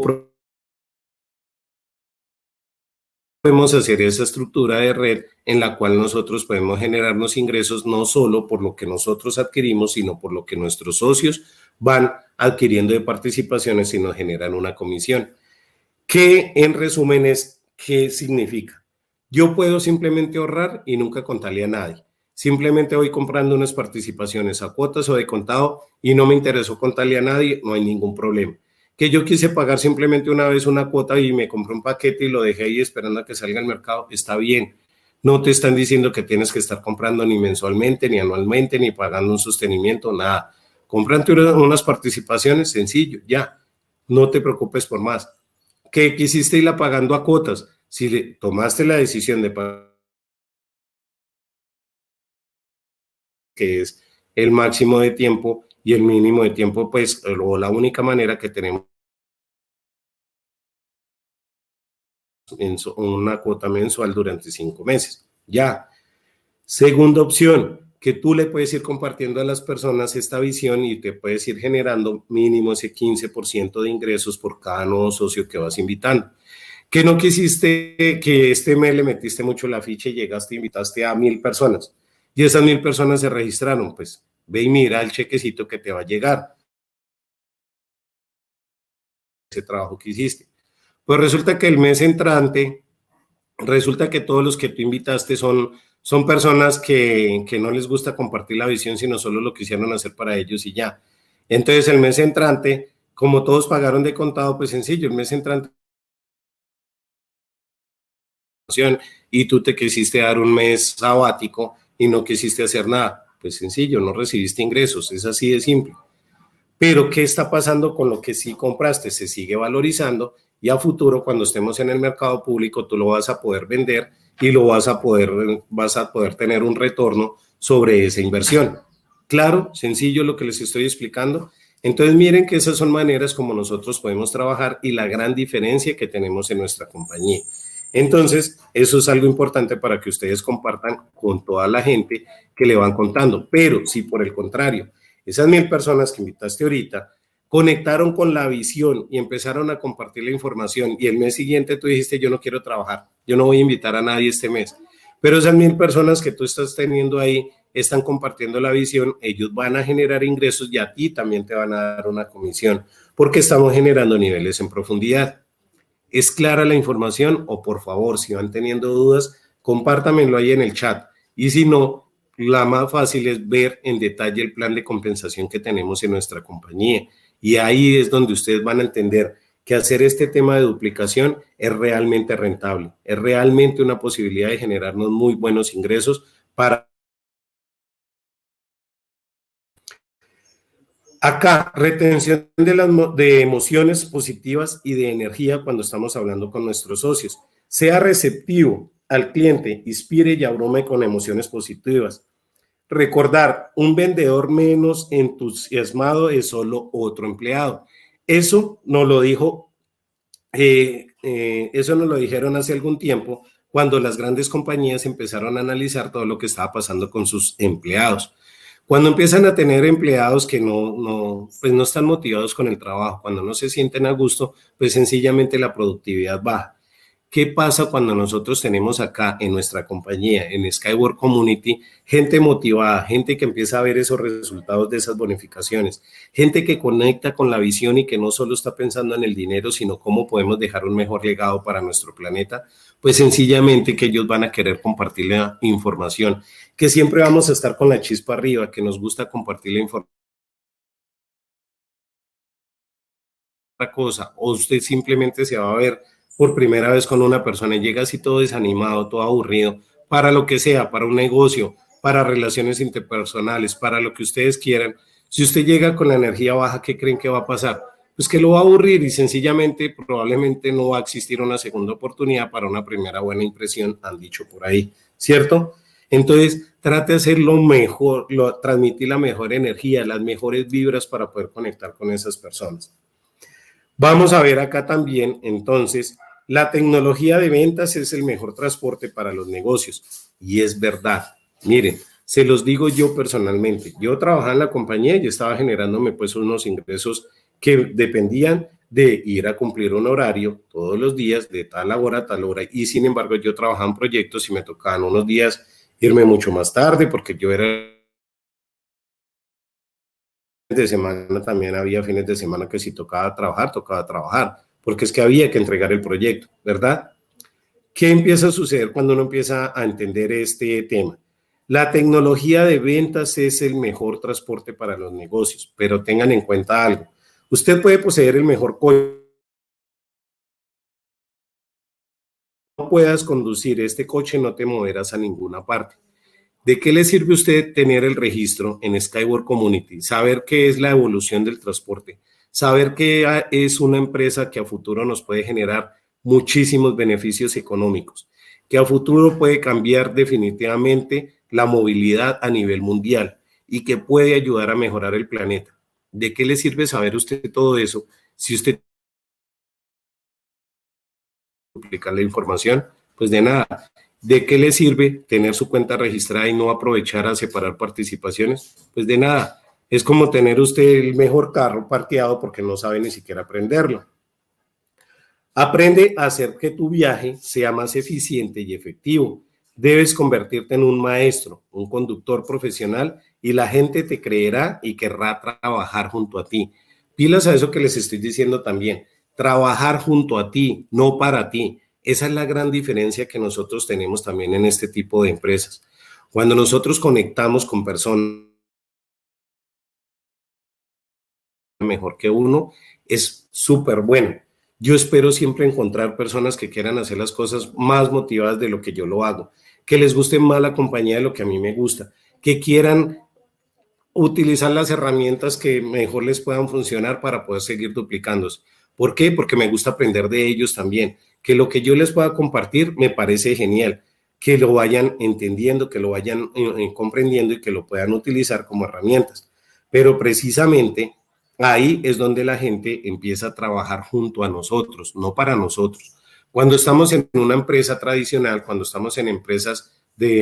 podemos hacer esa estructura de red en la cual nosotros podemos generarnos ingresos no solo por lo que nosotros adquirimos, sino por lo que nuestros socios van adquiriendo de participaciones y nos generan una comisión. Que en resumen es, ¿qué significa? Yo puedo simplemente ahorrar y nunca contarle a nadie. Simplemente voy comprando unas participaciones a cuotas o de contado y no me interesó contarle a nadie, no hay ningún problema. Que yo quise pagar simplemente una vez una cuota y me compré un paquete y lo dejé ahí esperando a que salga al mercado, está bien. No te están diciendo que tienes que estar comprando ni mensualmente, ni anualmente, ni pagando un sostenimiento, nada. Comprante unas participaciones, sencillo, ya. No te preocupes por más. Que quisiste irla pagando a cuotas. Si tomaste la decisión de pagar, que es el máximo de tiempo y el mínimo de tiempo, pues, o la única manera que tenemos en una cuota mensual durante 5 meses. Ya. Segunda opción, que tú le puedes ir compartiendo a las personas esta visión y te puedes ir generando mínimo ese 15% de ingresos por cada nuevo socio que vas invitando. Que no quisiste que este mes le metiste mucho la ficha y llegaste, invitaste a 1000 personas y esas 1000 personas se registraron, pues ve y mira el chequecito que te va a llegar. Ese trabajo que hiciste. Pues resulta que el mes entrante, resulta que todos los que tú invitaste son personas que no les gusta compartir la visión, sino solo lo quisieron hacer para ellos y ya. Entonces el mes entrante, como todos pagaron de contado, pues sencillo, el mes entrante y tú te quisiste dar un mes sabático y no quisiste hacer nada, pues sencillo, no recibiste ingresos, es así de simple. Pero ¿qué está pasando con lo que sí compraste? Se sigue valorizando y a futuro, cuando estemos en el mercado público, tú lo vas a poder vender y vas a poder tener un retorno sobre esa inversión. Claro, sencillo lo que les estoy explicando. Entonces miren que esas son maneras como nosotros podemos trabajar y la gran diferencia que tenemos en nuestra compañía. Entonces, eso es algo importante para que ustedes compartan con toda la gente que le van contando. Pero si por el contrario, esas 1000 personas que invitaste ahorita conectaron con la visión y empezaron a compartir la información y el mes siguiente tú dijiste, yo no quiero trabajar, yo no voy a invitar a nadie este mes, pero esas 1000 personas que tú estás teniendo ahí están compartiendo la visión, ellos van a generar ingresos y a ti también te van a dar una comisión porque estamos generando niveles en profundidad. ¿Es clara la información? O por favor, si van teniendo dudas, compártamelo ahí en el chat. Y si no, la más fácil es ver en detalle el plan de compensación que tenemos en nuestra compañía. Y ahí es donde ustedes van a entender que hacer este tema de duplicación es realmente rentable. Es realmente una posibilidad de generarnos muy buenos ingresos para... Acá, retención de emociones positivas y de energía cuando estamos hablando con nuestros socios. Sea receptivo al cliente, inspire y abrome con emociones positivas. Recordar, un vendedor menos entusiasmado es solo otro empleado. Eso nos lo dijo, eso nos lo dijeron hace algún tiempo cuando las grandes compañías empezaron a analizar todo lo que estaba pasando con sus empleados. Cuando empiezan a tener empleados que no están motivados con el trabajo, cuando no se sienten a gusto, pues sencillamente la productividad baja. ¿Qué pasa cuando nosotros tenemos acá en nuestra compañía, en Skywork Community, gente motivada, gente que empieza a ver esos resultados de esas bonificaciones, gente que conecta con la visión y que no solo está pensando en el dinero, sino cómo podemos dejar un mejor legado para nuestro planeta? Pues sencillamente que ellos van a querer compartir la información, que siempre vamos a estar con la chispa arriba, que nos gusta compartir la información. Otra cosa, o usted simplemente se va a ver por primera vez con una persona y llega así todo desanimado, todo aburrido, para lo que sea, para un negocio, para relaciones interpersonales, para lo que ustedes quieran. Si usted llega con la energía baja, ¿qué creen que va a pasar? Pues que lo va a aburrir y sencillamente probablemente no va a existir una segunda oportunidad para una primera buena impresión, han dicho por ahí, ¿cierto? Entonces, trate de hacer lo mejor, transmitir la mejor energía, las mejores vibras para poder conectar con esas personas. Vamos a ver acá también, entonces, la tecnología de ventas es el mejor transporte para los negocios. Y es verdad. Miren, se los digo yo personalmente. Yo trabajaba en la compañía y estaba generándome pues unos ingresos que dependían de ir a cumplir un horario todos los días de tal hora a tal hora. Y sin embargo yo trabajaba en proyectos y me tocaban unos días irme mucho más tarde porque yo era de semana, también había fines de semana que si tocaba trabajar, porque es que había que entregar el proyecto, ¿verdad? ¿Qué empieza a suceder cuando uno empieza a entender este tema? La tecnología de ventas es el mejor transporte para los negocios, pero tengan en cuenta algo. Usted puede poseer el mejor coche. No puedas conducir este coche, no te moverás a ninguna parte. ¿De qué le sirve a usted tener el registro en Skyward Community? Saber qué es la evolución del transporte, saber que es una empresa que a futuro nos puede generar muchísimos beneficios económicos, que a futuro puede cambiar definitivamente la movilidad a nivel mundial y que puede ayudar a mejorar el planeta. ¿De qué le sirve saber usted todo eso si usted duplica la información? Pues de nada. ¿De qué le sirve tener su cuenta registrada y no aprovechar a separar participaciones? Pues de nada. Es como tener usted el mejor carro parqueado porque no sabe ni siquiera prenderlo. Aprende a hacer que tu viaje sea más eficiente y efectivo. Debes convertirte en un maestro, un conductor profesional y la gente te creerá y querrá trabajar junto a ti. Pilas a eso que les estoy diciendo también. Trabajar junto a ti, no para ti. Esa es la gran diferencia que nosotros tenemos también en este tipo de empresas. Cuando nosotros conectamos con personas mejor que uno, es súper bueno. Yo espero siempre encontrar personas que quieran hacer las cosas más motivadas de lo que yo lo hago, que les guste más la compañía de lo que a mí me gusta, que quieran utilizar las herramientas que mejor les puedan funcionar para poder seguir duplicándose. ¿Por qué? Porque me gusta aprender de ellos también, que lo que yo les pueda compartir me parece genial, que lo vayan entendiendo, que lo vayan comprendiendo y que lo puedan utilizar como herramientas. Pero precisamente ahí es donde la gente empieza a trabajar junto a nosotros, no para nosotros. Cuando estamos en una empresa tradicional, cuando estamos en empresas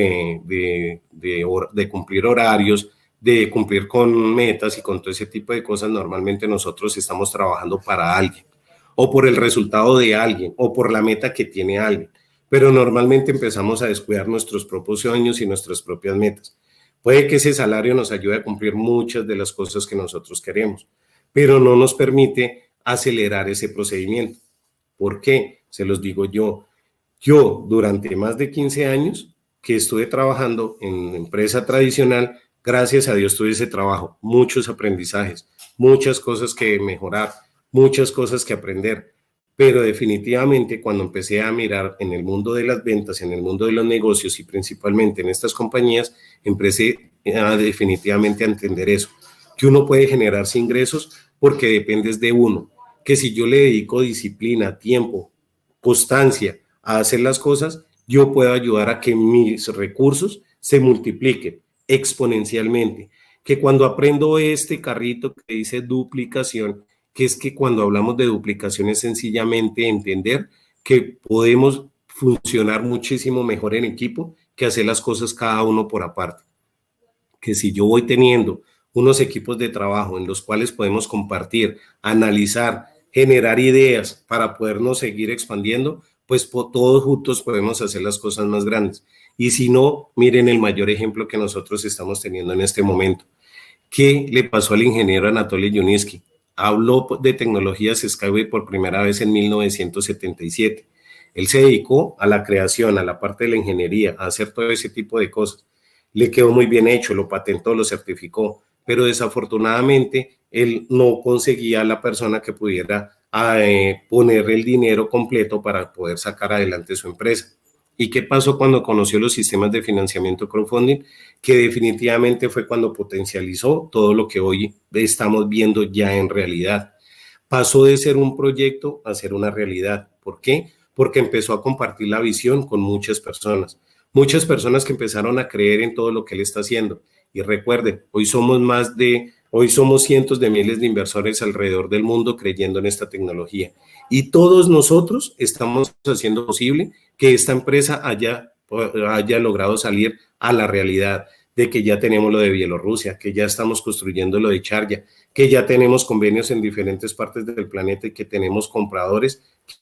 de cumplir horarios, de cumplir con metas y con todo ese tipo de cosas, normalmente nosotros estamos trabajando para alguien, o por el resultado de alguien, o por la meta que tiene alguien. Pero normalmente empezamos a descuidar nuestros propios sueños y nuestras propias metas. Puede que ese salario nos ayude a cumplir muchas de las cosas que nosotros queremos, pero no nos permite acelerar ese procedimiento. ¿Por qué? Se los digo yo. Yo, durante más de 15 años que estuve trabajando en empresa tradicional, gracias a Dios tuve ese trabajo, muchos aprendizajes, muchas cosas que mejorar, muchas cosas que aprender, pero definitivamente cuando empecé a mirar en el mundo de las ventas, en el mundo de los negocios y principalmente en estas compañías, empecé definitivamente a entender eso, que uno puede generarse ingresos porque dependes de uno, que si yo le dedico disciplina, tiempo, constancia a hacer las cosas, yo puedo ayudar a que mis recursos se multipliquen exponencialmente, que cuando aprendo este carrito que dice duplicación, que es que cuando hablamos de duplicación es sencillamente entender que podemos funcionar muchísimo mejor en equipo que hacer las cosas cada uno por aparte. Que si yo voy teniendo unos equipos de trabajo en los cuales podemos compartir, analizar, generar ideas para podernos seguir expandiendo, pues todos juntos podemos hacer las cosas más grandes. Y si no, miren el mayor ejemplo que nosotros estamos teniendo en este momento. ¿Qué le pasó al ingeniero Anatoly Yuninsky? Habló de tecnologías Skyway por primera vez en 1977. Él se dedicó a la creación, a la parte de la ingeniería, a hacer todo ese tipo de cosas. Le quedó muy bien hecho, lo patentó, lo certificó, pero desafortunadamente él no conseguía a la persona que pudiera poner el dinero completo para poder sacar adelante su empresa. ¿Y qué pasó cuando conoció los sistemas de financiamiento crowdfunding? Que definitivamente fue cuando potencializó todo lo que hoy estamos viendo ya en realidad. Pasó de ser un proyecto a ser una realidad. ¿Por qué? Porque empezó a compartir la visión con muchas personas que empezaron a creer en todo lo que él está haciendo. Y recuerden, hoy somos más de Hoy somos cientos de miles de inversores alrededor del mundo creyendo en esta tecnología. Y todos nosotros estamos haciendo posible que esta empresa haya logrado salir a la realidad de que ya tenemos lo de Bielorrusia, que ya estamos construyendo lo de Sharjah, que ya tenemos convenios en diferentes partes del planeta y que tenemos compradores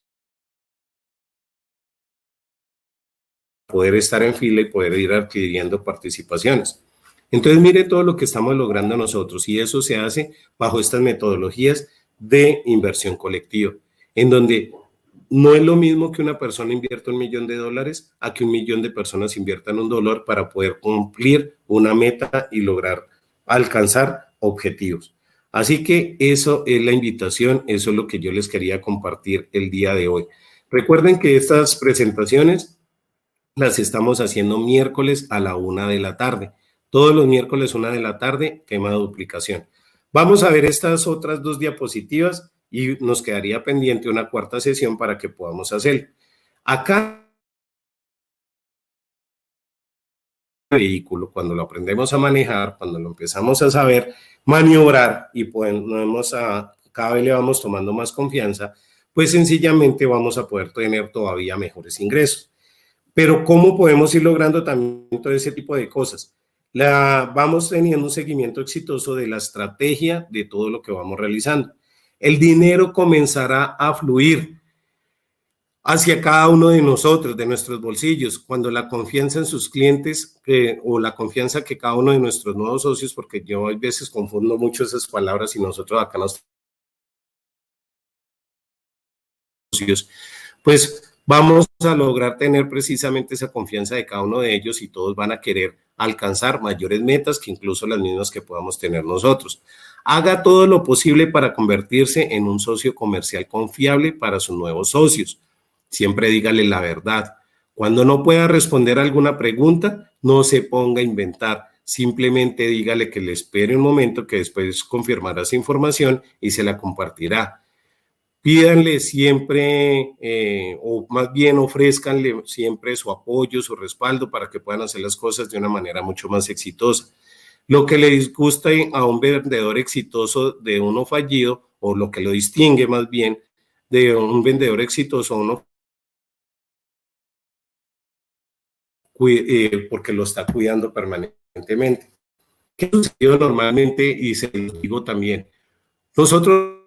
para poder estar en fila y poder ir adquiriendo participaciones. Entonces, mire todo lo que estamos logrando nosotros, y eso se hace bajo estas metodologías de inversión colectiva, en donde no es lo mismo que una persona invierta $1 millón a que 1 millón de personas inviertan $1 para poder cumplir una meta y lograr alcanzar objetivos. Así que eso es la invitación, eso es lo que yo les quería compartir el día de hoy. Recuerden que estas presentaciones las estamos haciendo miércoles a la 1 de la tarde. Todos los miércoles 1 de la tarde, tema de duplicación. Vamos a ver estas otras 2 diapositivas y nos quedaría pendiente una cuarta sesión para que podamos hacerlo. Acá, el vehículo, cuando lo aprendemos a manejar, cuando lo empezamos a saber maniobrar y cada vez le vamos tomando más confianza, pues sencillamente vamos a poder tener todavía mejores ingresos. Pero ¿cómo podemos ir logrando también todo ese tipo de cosas? Vamos teniendo un seguimiento exitoso de la estrategia de todo lo que vamos realizando. El dinero comenzará a fluir hacia cada uno de nosotros, de nuestros bolsillos, cuando la confianza en sus clientes o la confianza que cada uno de nuestros nuevos socios, porque yo a veces confundo mucho esas palabras y nosotros acá nos socios, pues vamos a lograr tener precisamente esa confianza de cada uno de ellos y todos van a querer alcanzar mayores metas que incluso las mismas que podamos tener nosotros. Haga todo lo posible para convertirse en un socio comercial confiable para sus nuevos socios. Siempre dígale la verdad. Cuando no pueda responder alguna pregunta, no se ponga a inventar. Simplemente dígale que le espere un momento, que después confirmará esa información y se la compartirá. Pídanle siempre, o más bien ofrézcanle siempre su apoyo, su respaldo para que puedan hacer las cosas de una manera mucho más exitosa. Lo que le disgusta a un vendedor exitoso de uno fallido, o lo que lo distingue más bien de un vendedor exitoso a uno porque lo está cuidando permanentemente. ¿Qué sucedió normalmente? Y se lo digo también. Nosotros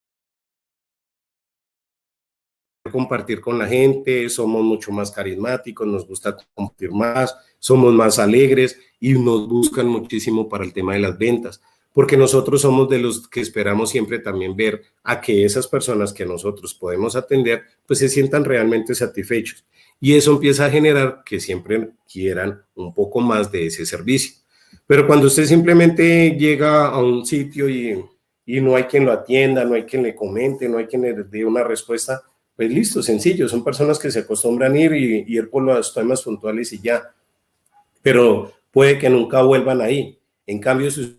compartir con la gente, somos mucho más carismáticos, nos gusta compartir más, somos más alegres y nos buscan muchísimo para el tema de las ventas, porque nosotros somos de los que esperamos siempre también ver a que esas personas que nosotros podemos atender, pues se sientan realmente satisfechos. Y eso empieza a generar que siempre quieran un poco más de ese servicio. Pero cuando usted simplemente llega a un sitio y no hay quien lo atienda, no hay quien le comente, no hay quien le dé una respuesta, pues listo, sencillo, son personas que se acostumbran a ir y ir por los temas puntuales y ya. Pero puede que nunca vuelvan ahí. En cambio, si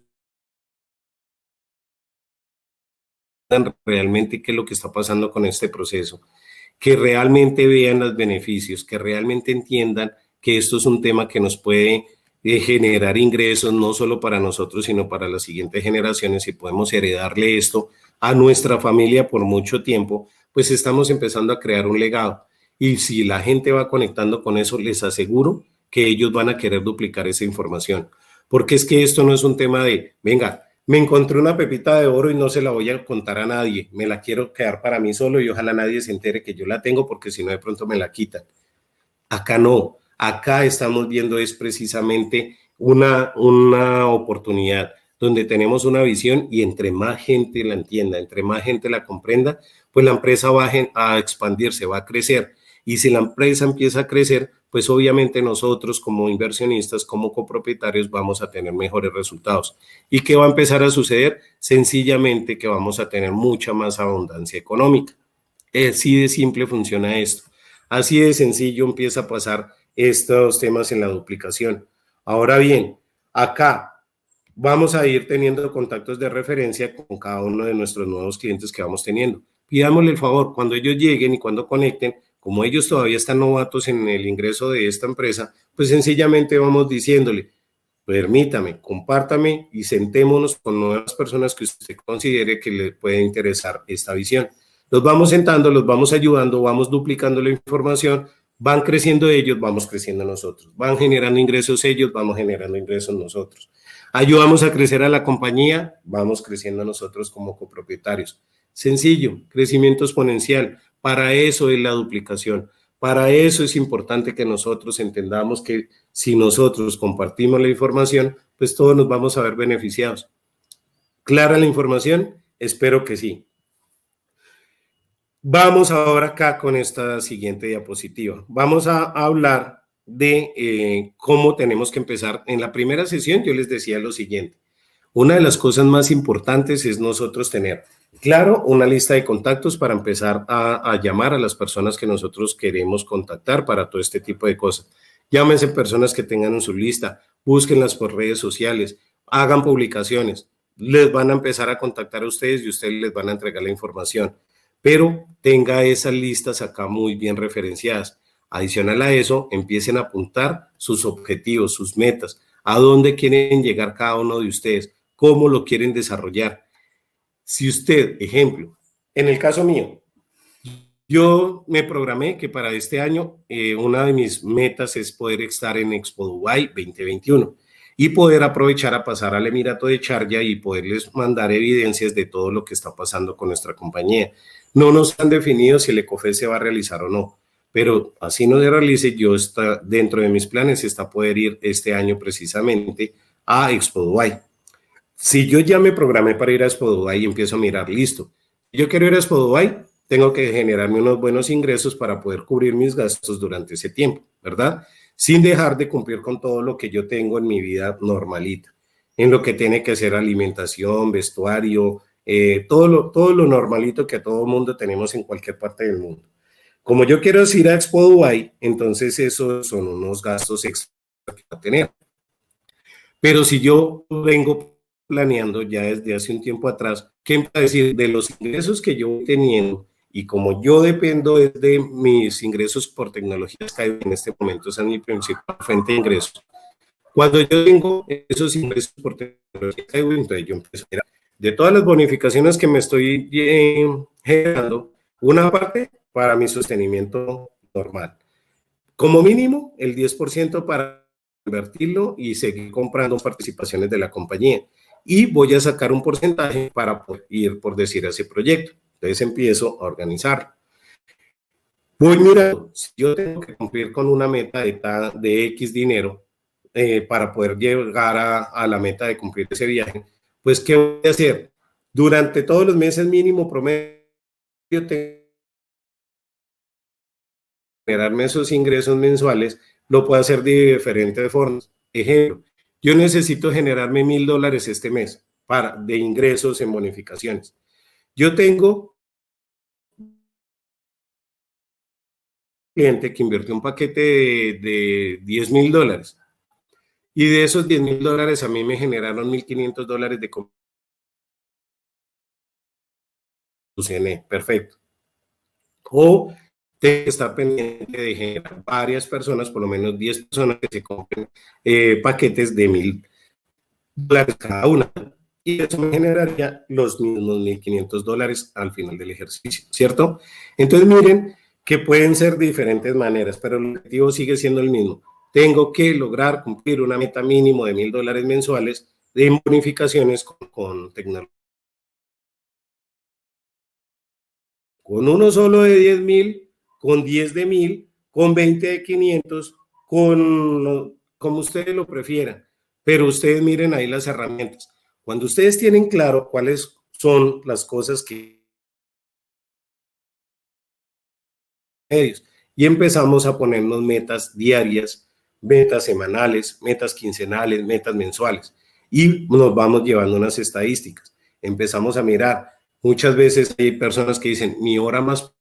realmente qué es lo que está pasando con este proceso, que realmente vean los beneficios, que realmente entiendan que esto es un tema que nos puede generar ingresos no solo para nosotros, sino para las siguientes generaciones, y podemos heredarle esto a nuestra familia por mucho tiempo, pues estamos empezando a crear un legado. Y si la gente va conectando con eso, les aseguro que ellos van a querer duplicar esa información. Porque es que esto no es un tema de, venga, me encontré una pepita de oro y no se la voy a contar a nadie, me la quiero quedar para mí solo y ojalá nadie se entere que yo la tengo porque si no de pronto me la quitan. Acá no, acá estamos viendo es precisamente una oportunidad donde tenemos una visión y entre más gente la entienda, entre más gente la comprenda, pues la empresa va a expandirse, va a crecer. Y si la empresa empieza a crecer, pues obviamente nosotros como inversionistas, como copropietarios, vamos a tener mejores resultados. ¿Y qué va a empezar a suceder? Sencillamente que vamos a tener mucha más abundancia económica. Así de simple funciona esto. Así de sencillo empieza a pasar estos temas en la duplicación. Ahora bien, acá vamos a ir teniendo contactos de referencia con cada uno de nuestros nuevos clientes que vamos teniendo. Pidámosle el favor, cuando ellos lleguen y cuando conecten, como ellos todavía están novatos en el ingreso de esta empresa, pues sencillamente vamos diciéndole, permítame, compártame y sentémonos con nuevas personas que usted considere que le puede interesar esta visión. Los vamos sentando, los vamos ayudando, vamos duplicando la información, van creciendo ellos, vamos creciendo nosotros, van generando ingresos ellos, vamos generando ingresos nosotros. Ayudamos a crecer a la compañía, vamos creciendo nosotros como copropietarios. Sencillo, crecimiento exponencial, para eso es la duplicación. Para eso es importante que nosotros entendamos que si nosotros compartimos la información, pues todos nos vamos a ver beneficiados. ¿Clara la información? Espero que sí. Vamos ahora acá con esta siguiente diapositiva. Vamos a hablar de cómo tenemos que empezar. En la primera sesión yo les decía lo siguiente. Una de las cosas más importantes es nosotros tener claro una lista de contactos para empezar a llamar a las personas que nosotros queremos contactar para todo este tipo de cosas. Llámense personas que tengan en su lista, búsquenlas por redes sociales, hagan publicaciones, les van a empezar a contactar a ustedes y ustedes les van a entregar la información, pero tenga esas listas acá muy bien referenciadas. Adicional a eso, empiecen a apuntar sus objetivos, sus metas, a dónde quieren llegar cada uno de ustedes, cómo lo quieren desarrollar. Si usted, ejemplo, en el caso mío, yo me programé que para este año una de mis metas es poder estar en Expo Dubai 2021 y poder aprovechar a pasar al Emirato de Sharjah y poderles mandar evidencias de todo lo que está pasando con nuestra compañía. No nos han definido si el ECOFES se va a realizar o no, pero así no se realice, yo está dentro de mis planes está poder ir este año precisamente a Expo Dubai. Si yo ya me programé para ir a Expo Dubai y empiezo a mirar, listo, yo quiero ir a Expo Dubai, tengo que generarme unos buenos ingresos para poder cubrir mis gastos durante ese tiempo, ¿verdad? Sin dejar de cumplir con todo lo que yo tengo en mi vida normalita, en lo que tiene que ser alimentación, vestuario, todo lo normalito que a todo mundo tenemos en cualquier parte del mundo. Como yo quiero ir a Expo Dubai, entonces esos son unos gastos extra que va a tener. Pero si yo vengo planeando ya desde hace un tiempo atrás, ¿qué me va a decir? De los ingresos que yo voy teniendo, y como yo dependo de mis ingresos por tecnologías Skyway en este momento, esa es mi principal fuente de ingresos. Cuando yo tengo esos ingresos por tecnologías Skyway, entonces yo empiezo a mirar de todas las bonificaciones que me estoy generando, una parte para mi sostenimiento normal. Como mínimo, el 10% para invertirlo y seguir comprando participaciones de la compañía. Y voy a sacar un porcentaje para poder ir, por decir, a ese proyecto. Entonces empiezo a organizarlo. Voy mirando, si yo tengo que cumplir con una meta de X dinero para poder llegar a la meta de cumplir ese viaje, pues ¿qué voy a hacer? Durante todos los meses mínimo promedio tengo generarme esos ingresos mensuales, lo puedo hacer de diferentes formas. Ejemplo, yo necesito generarme $1,000 este mes de ingresos en bonificaciones. Yo tengo un cliente que invirtió un paquete de $10,000 y de esos $10,000 a mí me generaron $1,500 de comisión. Perfecto. O tengo que estar pendiente de generar varias personas, por lo menos 10 personas que se compren paquetes de $1,000 cada una. Y eso me generaría los mismos $1,500 al final del ejercicio, ¿cierto? Entonces miren que pueden ser de diferentes maneras, pero el objetivo sigue siendo el mismo. Tengo que lograr cumplir una meta mínimo de $1,000 mensuales de bonificaciones con tecnología. Con uno solo de 10,000, con 10 de 1,000, con 20 de 500, como ustedes lo prefieran. Pero ustedes miren ahí las herramientas. Cuando ustedes tienen claro cuáles son las cosas y empezamos a ponernos metas diarias, metas semanales, metas quincenales, metas mensuales y nos vamos llevando unas estadísticas. Empezamos a mirar. Muchas veces hay personas que dicen, mi hora más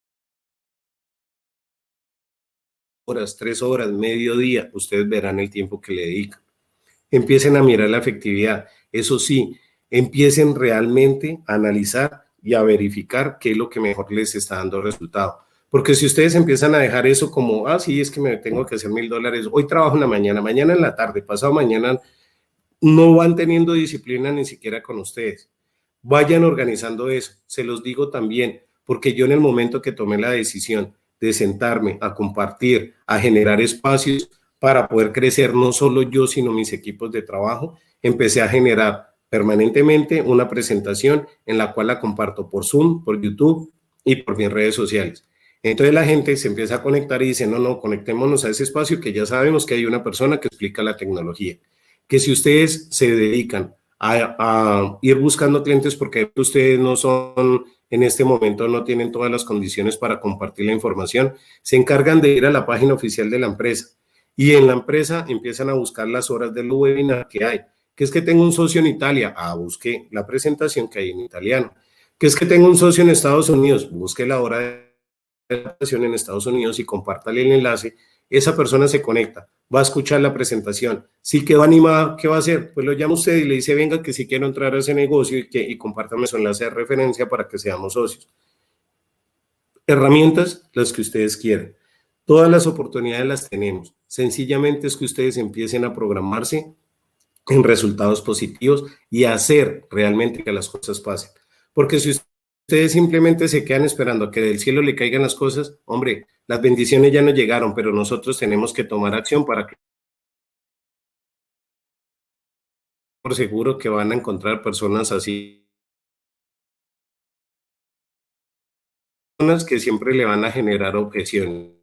horas, 3 horas, mediodía, ustedes verán el tiempo que le dedican. Empiecen a mirar la efectividad. Eso sí, empiecen realmente a analizar y a verificar qué es lo que mejor les está dando resultado. Porque si ustedes empiezan a dejar eso como, sí, es que me tengo que hacer $1000, hoy trabajo en la mañana, mañana en la tarde, pasado mañana, no van teniendo disciplina ni siquiera con ustedes. Vayan organizando eso, se los digo también, porque yo en el momento que tomé la decisión de sentarme a compartir, a generar espacios para poder crecer, no solo yo, sino mis equipos de trabajo, empecé a generar permanentemente una presentación en la cual la comparto por Zoom, por YouTube y por mis redes sociales. Entonces la gente se empieza a conectar y dice, no, conectémonos a ese espacio que ya sabemos que hay una persona que explica la tecnología. Que si ustedes se dedican a ir buscando clientes porque ustedes no son, en este momento no tienen todas las condiciones para compartir la información, se encargan de ir a la página oficial de la empresa y en la empresa empiezan a buscar las horas del webinar que hay. Que es que tengo un socio en Italia, busque la presentación que hay en italiano. Que es que tengo un socio en Estados Unidos, busque la hora de la presentación en Estados Unidos y compártale el enlace. Esa persona se conecta, va a escuchar la presentación. Si quedó animada, ¿qué va a hacer? Pues lo llama usted y le dice, venga, que si quiero entrar a ese negocio y compártame su enlace de referencia para que seamos socios. Herramientas, las que ustedes quieran. Todas las oportunidades las tenemos. Sencillamente es que ustedes empiecen a programarse en resultados positivos y a hacer realmente que las cosas pasen. Porque si ustedes simplemente se quedan esperando a que del cielo le caigan las cosas, hombre, las bendiciones ya no llegaron, pero nosotros tenemos que tomar acción para que por seguro que van a encontrar personas así, personas que siempre le van a generar objeciones.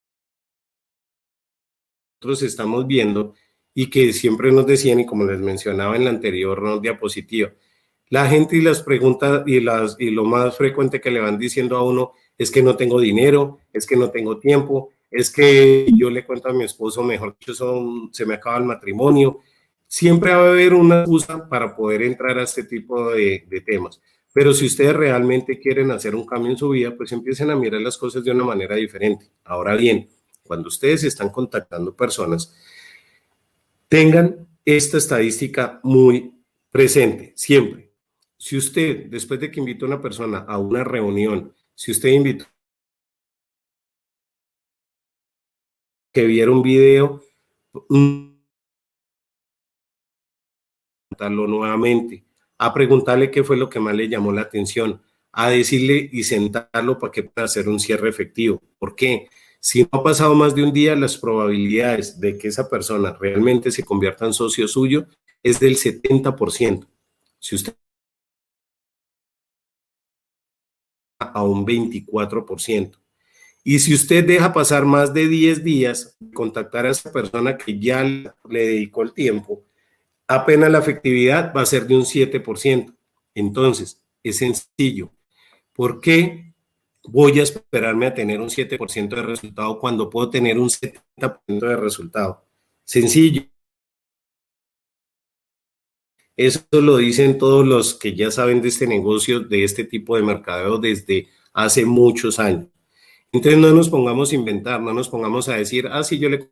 Nosotros estamos viendo y que siempre nos decían, y como les mencionaba en la anterior diapositiva, la gente y las preguntas y lo más frecuente que le van diciendo a uno es que no tengo dinero, es que no tengo tiempo, es que yo le cuento a mi esposo, mejor que se me acaba el matrimonio. Siempre va a haber una excusa para poder entrar a este tipo de temas. Pero si ustedes realmente quieren hacer un cambio en su vida, pues empiecen a mirar las cosas de una manera diferente. Ahora bien, cuando ustedes están contactando personas, tengan esta estadística muy presente, siempre. Si usted, después de que invitó a una persona a una reunión, si usted invitó que viera un video, nuevamente, a preguntarle qué fue lo que más le llamó la atención, a decirle y sentarlo para que pueda hacer un cierre efectivo. ¿Por qué? Si no ha pasado más de un día, las probabilidades de que esa persona realmente se convierta en socio suyo es del 70%. Si usted a un 24%. Y si usted deja pasar más de 10 días, contactar a esa persona que ya le dedicó el tiempo, apenas la efectividad va a ser de un 7%. Entonces, es sencillo. ¿Por qué voy a esperarme a tener un 7% de resultado cuando puedo tener un 70% de resultado? Sencillo. Eso lo dicen todos los que ya saben de este negocio, de este tipo de mercadeo desde hace muchos años. Entonces no nos pongamos a inventar, no nos pongamos a decir, sí, yo le...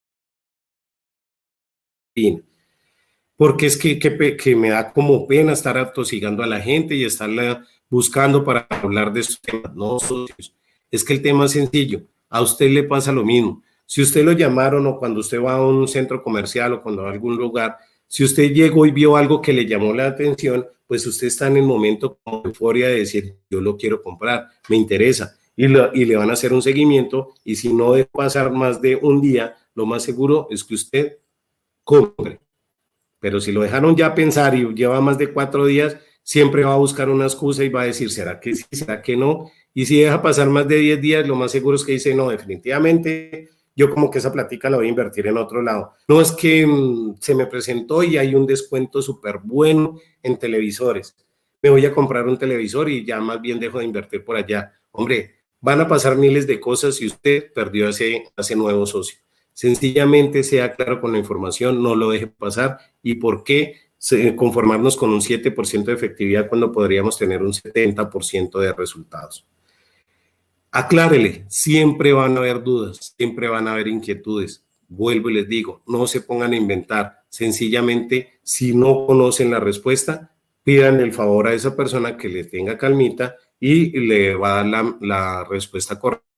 Porque es que me da como pena estar atosigando a la gente y estarla buscando para hablar de estos temas. No, socios, es que el tema es sencillo. A usted le pasa lo mismo. Si usted lo llamaron o cuando usted va a un centro comercial o cuando va a algún lugar, si usted llegó y vio algo que le llamó la atención, pues usted está en el momento con euforia de decir, yo lo quiero comprar, me interesa. Y le van a hacer un seguimiento y si no debe pasar más de un día, lo más seguro es que usted compre. Pero si lo dejaron ya pensar y lleva más de 4 días, siempre va a buscar una excusa y va a decir, ¿será que sí, será que no? Y si deja pasar más de 10 días, lo más seguro es que dice, no, definitivamente, yo como que esa plática la voy a invertir en otro lado. No, es que se me presentó y hay un descuento súper bueno en televisores. Me voy a comprar un televisor y ya más bien dejo de invertir por allá. Hombre, van a pasar miles de cosas si usted perdió a ese nuevo socio. Sencillamente sea claro con la información, no lo deje pasar. ¿Y por qué conformarnos con un 7% de efectividad cuando podríamos tener un 70% de resultados? Aclárele, siempre van a haber dudas, siempre van a haber inquietudes. Vuelvo y les digo, no se pongan a inventar. Sencillamente, si no conocen la respuesta, pidan el favor a esa persona que les tenga calmita y le va a dar la respuesta correcta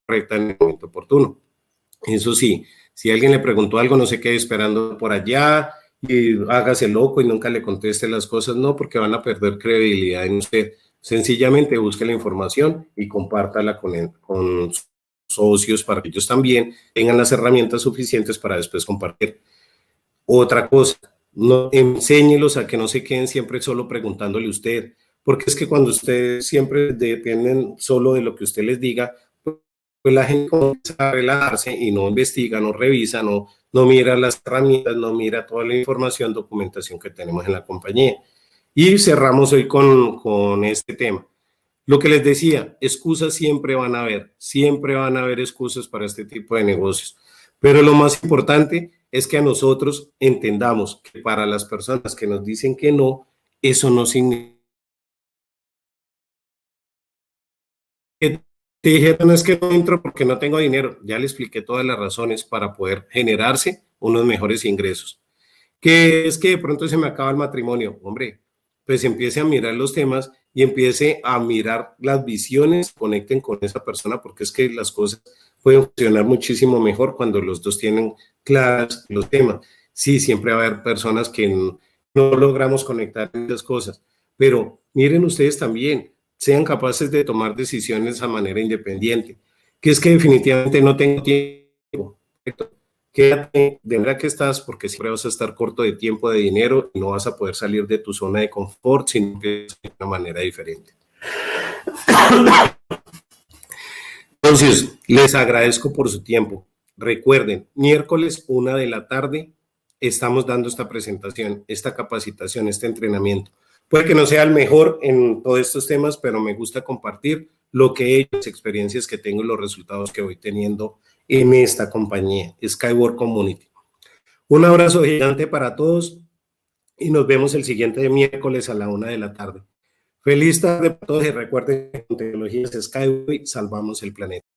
correcta en el momento oportuno. Eso sí, si alguien le preguntó algo, no se quede esperando por allá y hágase loco y nunca le conteste las cosas, no, porque van a perder credibilidad en usted. Sencillamente busque la información y compártala con socios para que ellos también tengan las herramientas suficientes para después compartir. Otra cosa, no, enséñelos a que no se queden siempre solo preguntándole a usted, porque es que cuando ustedes siempre dependen solo de lo que usted les diga, pues la gente comienza a relajarse y no investiga, no revisa, no mira las herramientas, no mira toda la información, documentación que tenemos en la compañía. Y cerramos hoy con este tema. Lo que les decía, excusas siempre van a haber excusas para este tipo de negocios. Pero lo más importante es que a nosotros entendamos que para las personas que nos dicen que no, eso no significa que te dijeron es que no entro porque no tengo dinero. Ya le expliqué todas las razones para poder generarse unos mejores ingresos. Que es que de pronto se me acaba el matrimonio. Hombre, pues empiece a mirar los temas y empiece a mirar las visiones, conecten con esa persona, porque es que las cosas pueden funcionar muchísimo mejor cuando los dos tienen claros los temas. Sí, siempre va a haber personas que no logramos conectar en esas cosas, pero miren ustedes también, sean capaces de tomar decisiones a manera independiente, que es que definitivamente no tengo tiempo. Quédate de manera que estás, porque siempre vas a estar corto de tiempo, de dinero, y no vas a poder salir de tu zona de confort, sino que de una manera diferente. Entonces, les agradezco por su tiempo. Recuerden, miércoles 1 de la tarde estamos dando esta presentación, esta capacitación, este entrenamiento. Puede que no sea el mejor en todos estos temas, pero me gusta compartir lo que he hecho, las experiencias que tengo y los resultados que voy teniendo en esta compañía, Skywork Community. Un abrazo gigante para todos y nos vemos el siguiente miércoles a la 1 de la tarde. Feliz tarde para todos y recuerden que con tecnologías Skywork salvamos el planeta.